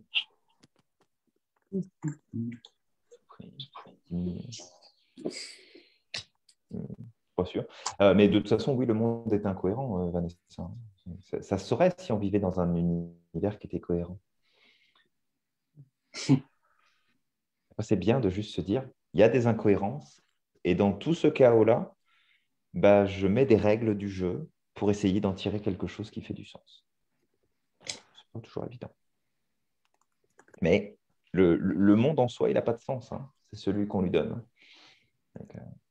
Pas sûr. Mais de toute façon, oui, le monde est incohérent, Vanessa. Ça se saurait si on vivait dans un univers qui était cohérent. C'est bien de juste se dire, il y a des incohérences, et dans tout ce chaos-là, je mets des règles du jeu pour essayer d'en tirer quelque chose qui fait du sens. C'est pas toujours évident. Mais le monde en soi, il n'a pas de sens. Hein. C'est celui qu'on lui donne. Donc,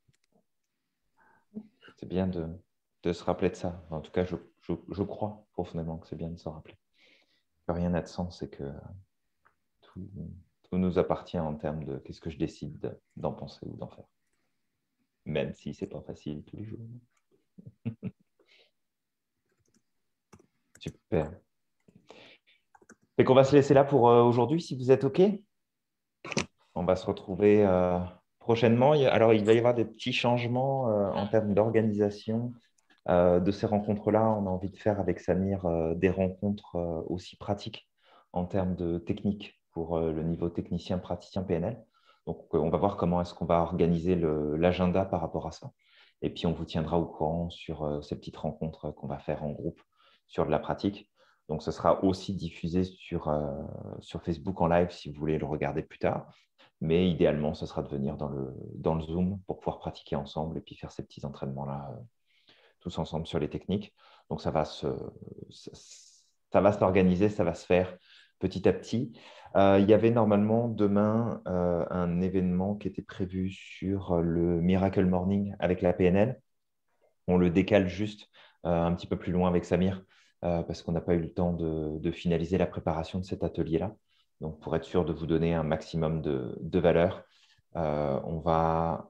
c'est bien de se rappeler de ça. En tout cas, je crois profondément que c'est bien de se rappeler que rien n'a de sens et que tout nous appartient en termes de qu'est-ce que je décide d'en penser ou d'en faire. Même si ce n'est pas facile tous les jours. Super. Et qu'on va se laisser là pour aujourd'hui, si vous êtes OK. On va se retrouver prochainement. Alors, il va y avoir des petits changements en termes d'organisation de ces rencontres-là. On a envie de faire avec Samir des rencontres aussi pratiques en termes de technique pour le niveau technicien, praticien PNL. Donc, on va voir comment est-ce qu'on va organiser l'agenda par rapport à ça. Et puis, on vous tiendra au courant sur ces petites rencontres qu'on va faire en groupe sur de la pratique. Donc, ce sera aussi diffusé sur Facebook en live si vous voulez le regarder plus tard. Mais idéalement, ce sera de venir dans le Zoom pour pouvoir pratiquer ensemble et puis faire ces petits entraînements-là tous ensemble sur les techniques. Donc, ça va s'organiser, ça va se faire petit à petit. Il y avait normalement demain un événement qui était prévu sur le Miracle Morning avec la PNL. On le décale juste un petit peu plus loin avec Samir parce qu'on n'a pas eu le temps de finaliser la préparation de cet atelier-là. Donc, pour être sûr de vous donner un maximum de valeur, on va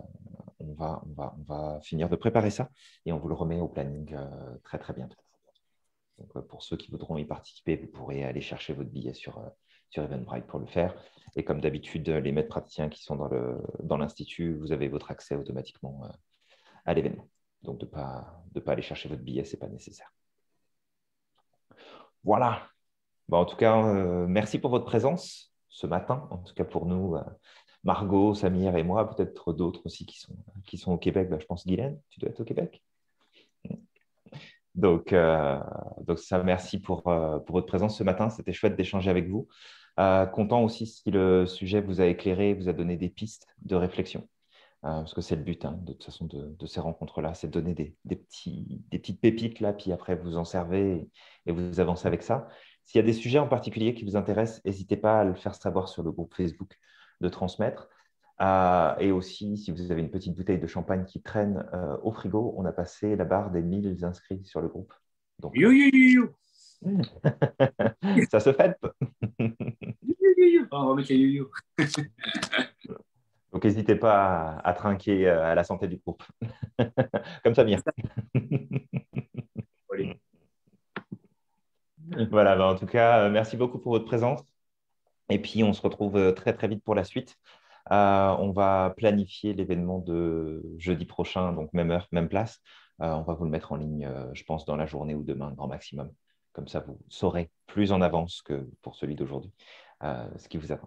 finir de préparer ça et on vous le remet au planning très, très bientôt. Donc, pour ceux qui voudront y participer, vous pourrez aller chercher votre billet sur Eventbrite pour le faire. Et comme d'habitude, les maîtres praticiens qui sont dans l'Institut, vous avez votre accès automatiquement à l'événement. Donc, de ne pas aller chercher votre billet, ce n'est pas nécessaire. Voilà. Bon, en tout cas, merci pour votre présence ce matin. En tout cas, pour nous, Margot, Samir et moi, peut-être d'autres aussi qui sont au Québec. Je pense, Guylaine, tu dois être au Québec. Donc ça, merci pour votre présence ce matin. C'était chouette d'échanger avec vous. Content aussi si le sujet vous a éclairé, vous a donné des pistes de réflexion. Parce que c'est le but, de toute façon, de ces rencontres-là, c'est de donner des petites pépites, là, puis après, vous en servez et vous avancez avec ça. S'il y a des sujets en particulier qui vous intéressent, n'hésitez pas à le faire savoir sur le groupe Facebook de Transmettre. Et aussi, si vous avez une petite bouteille de champagne qui traîne au frigo, on a passé la barre des 1000 inscrits sur le groupe. Donc, ça se fait. On va mettre les yo-yo. Donc, n'hésitez pas à trinquer à la santé du groupe. Comme Samir. Voilà, en tout cas, merci beaucoup pour votre présence. Et puis, on se retrouve très, très vite pour la suite. On va planifier l'événement de jeudi prochain, donc même heure, même place. On va vous le mettre en ligne, je pense, dans la journée ou demain, grand maximum. Comme ça, vous saurez plus en avance que pour celui d'aujourd'hui ce qui vous attend.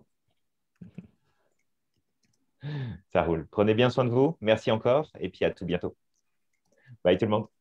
Ça roule. Prenez bien soin de vous. Merci encore et puis à tout bientôt. Bye tout le monde.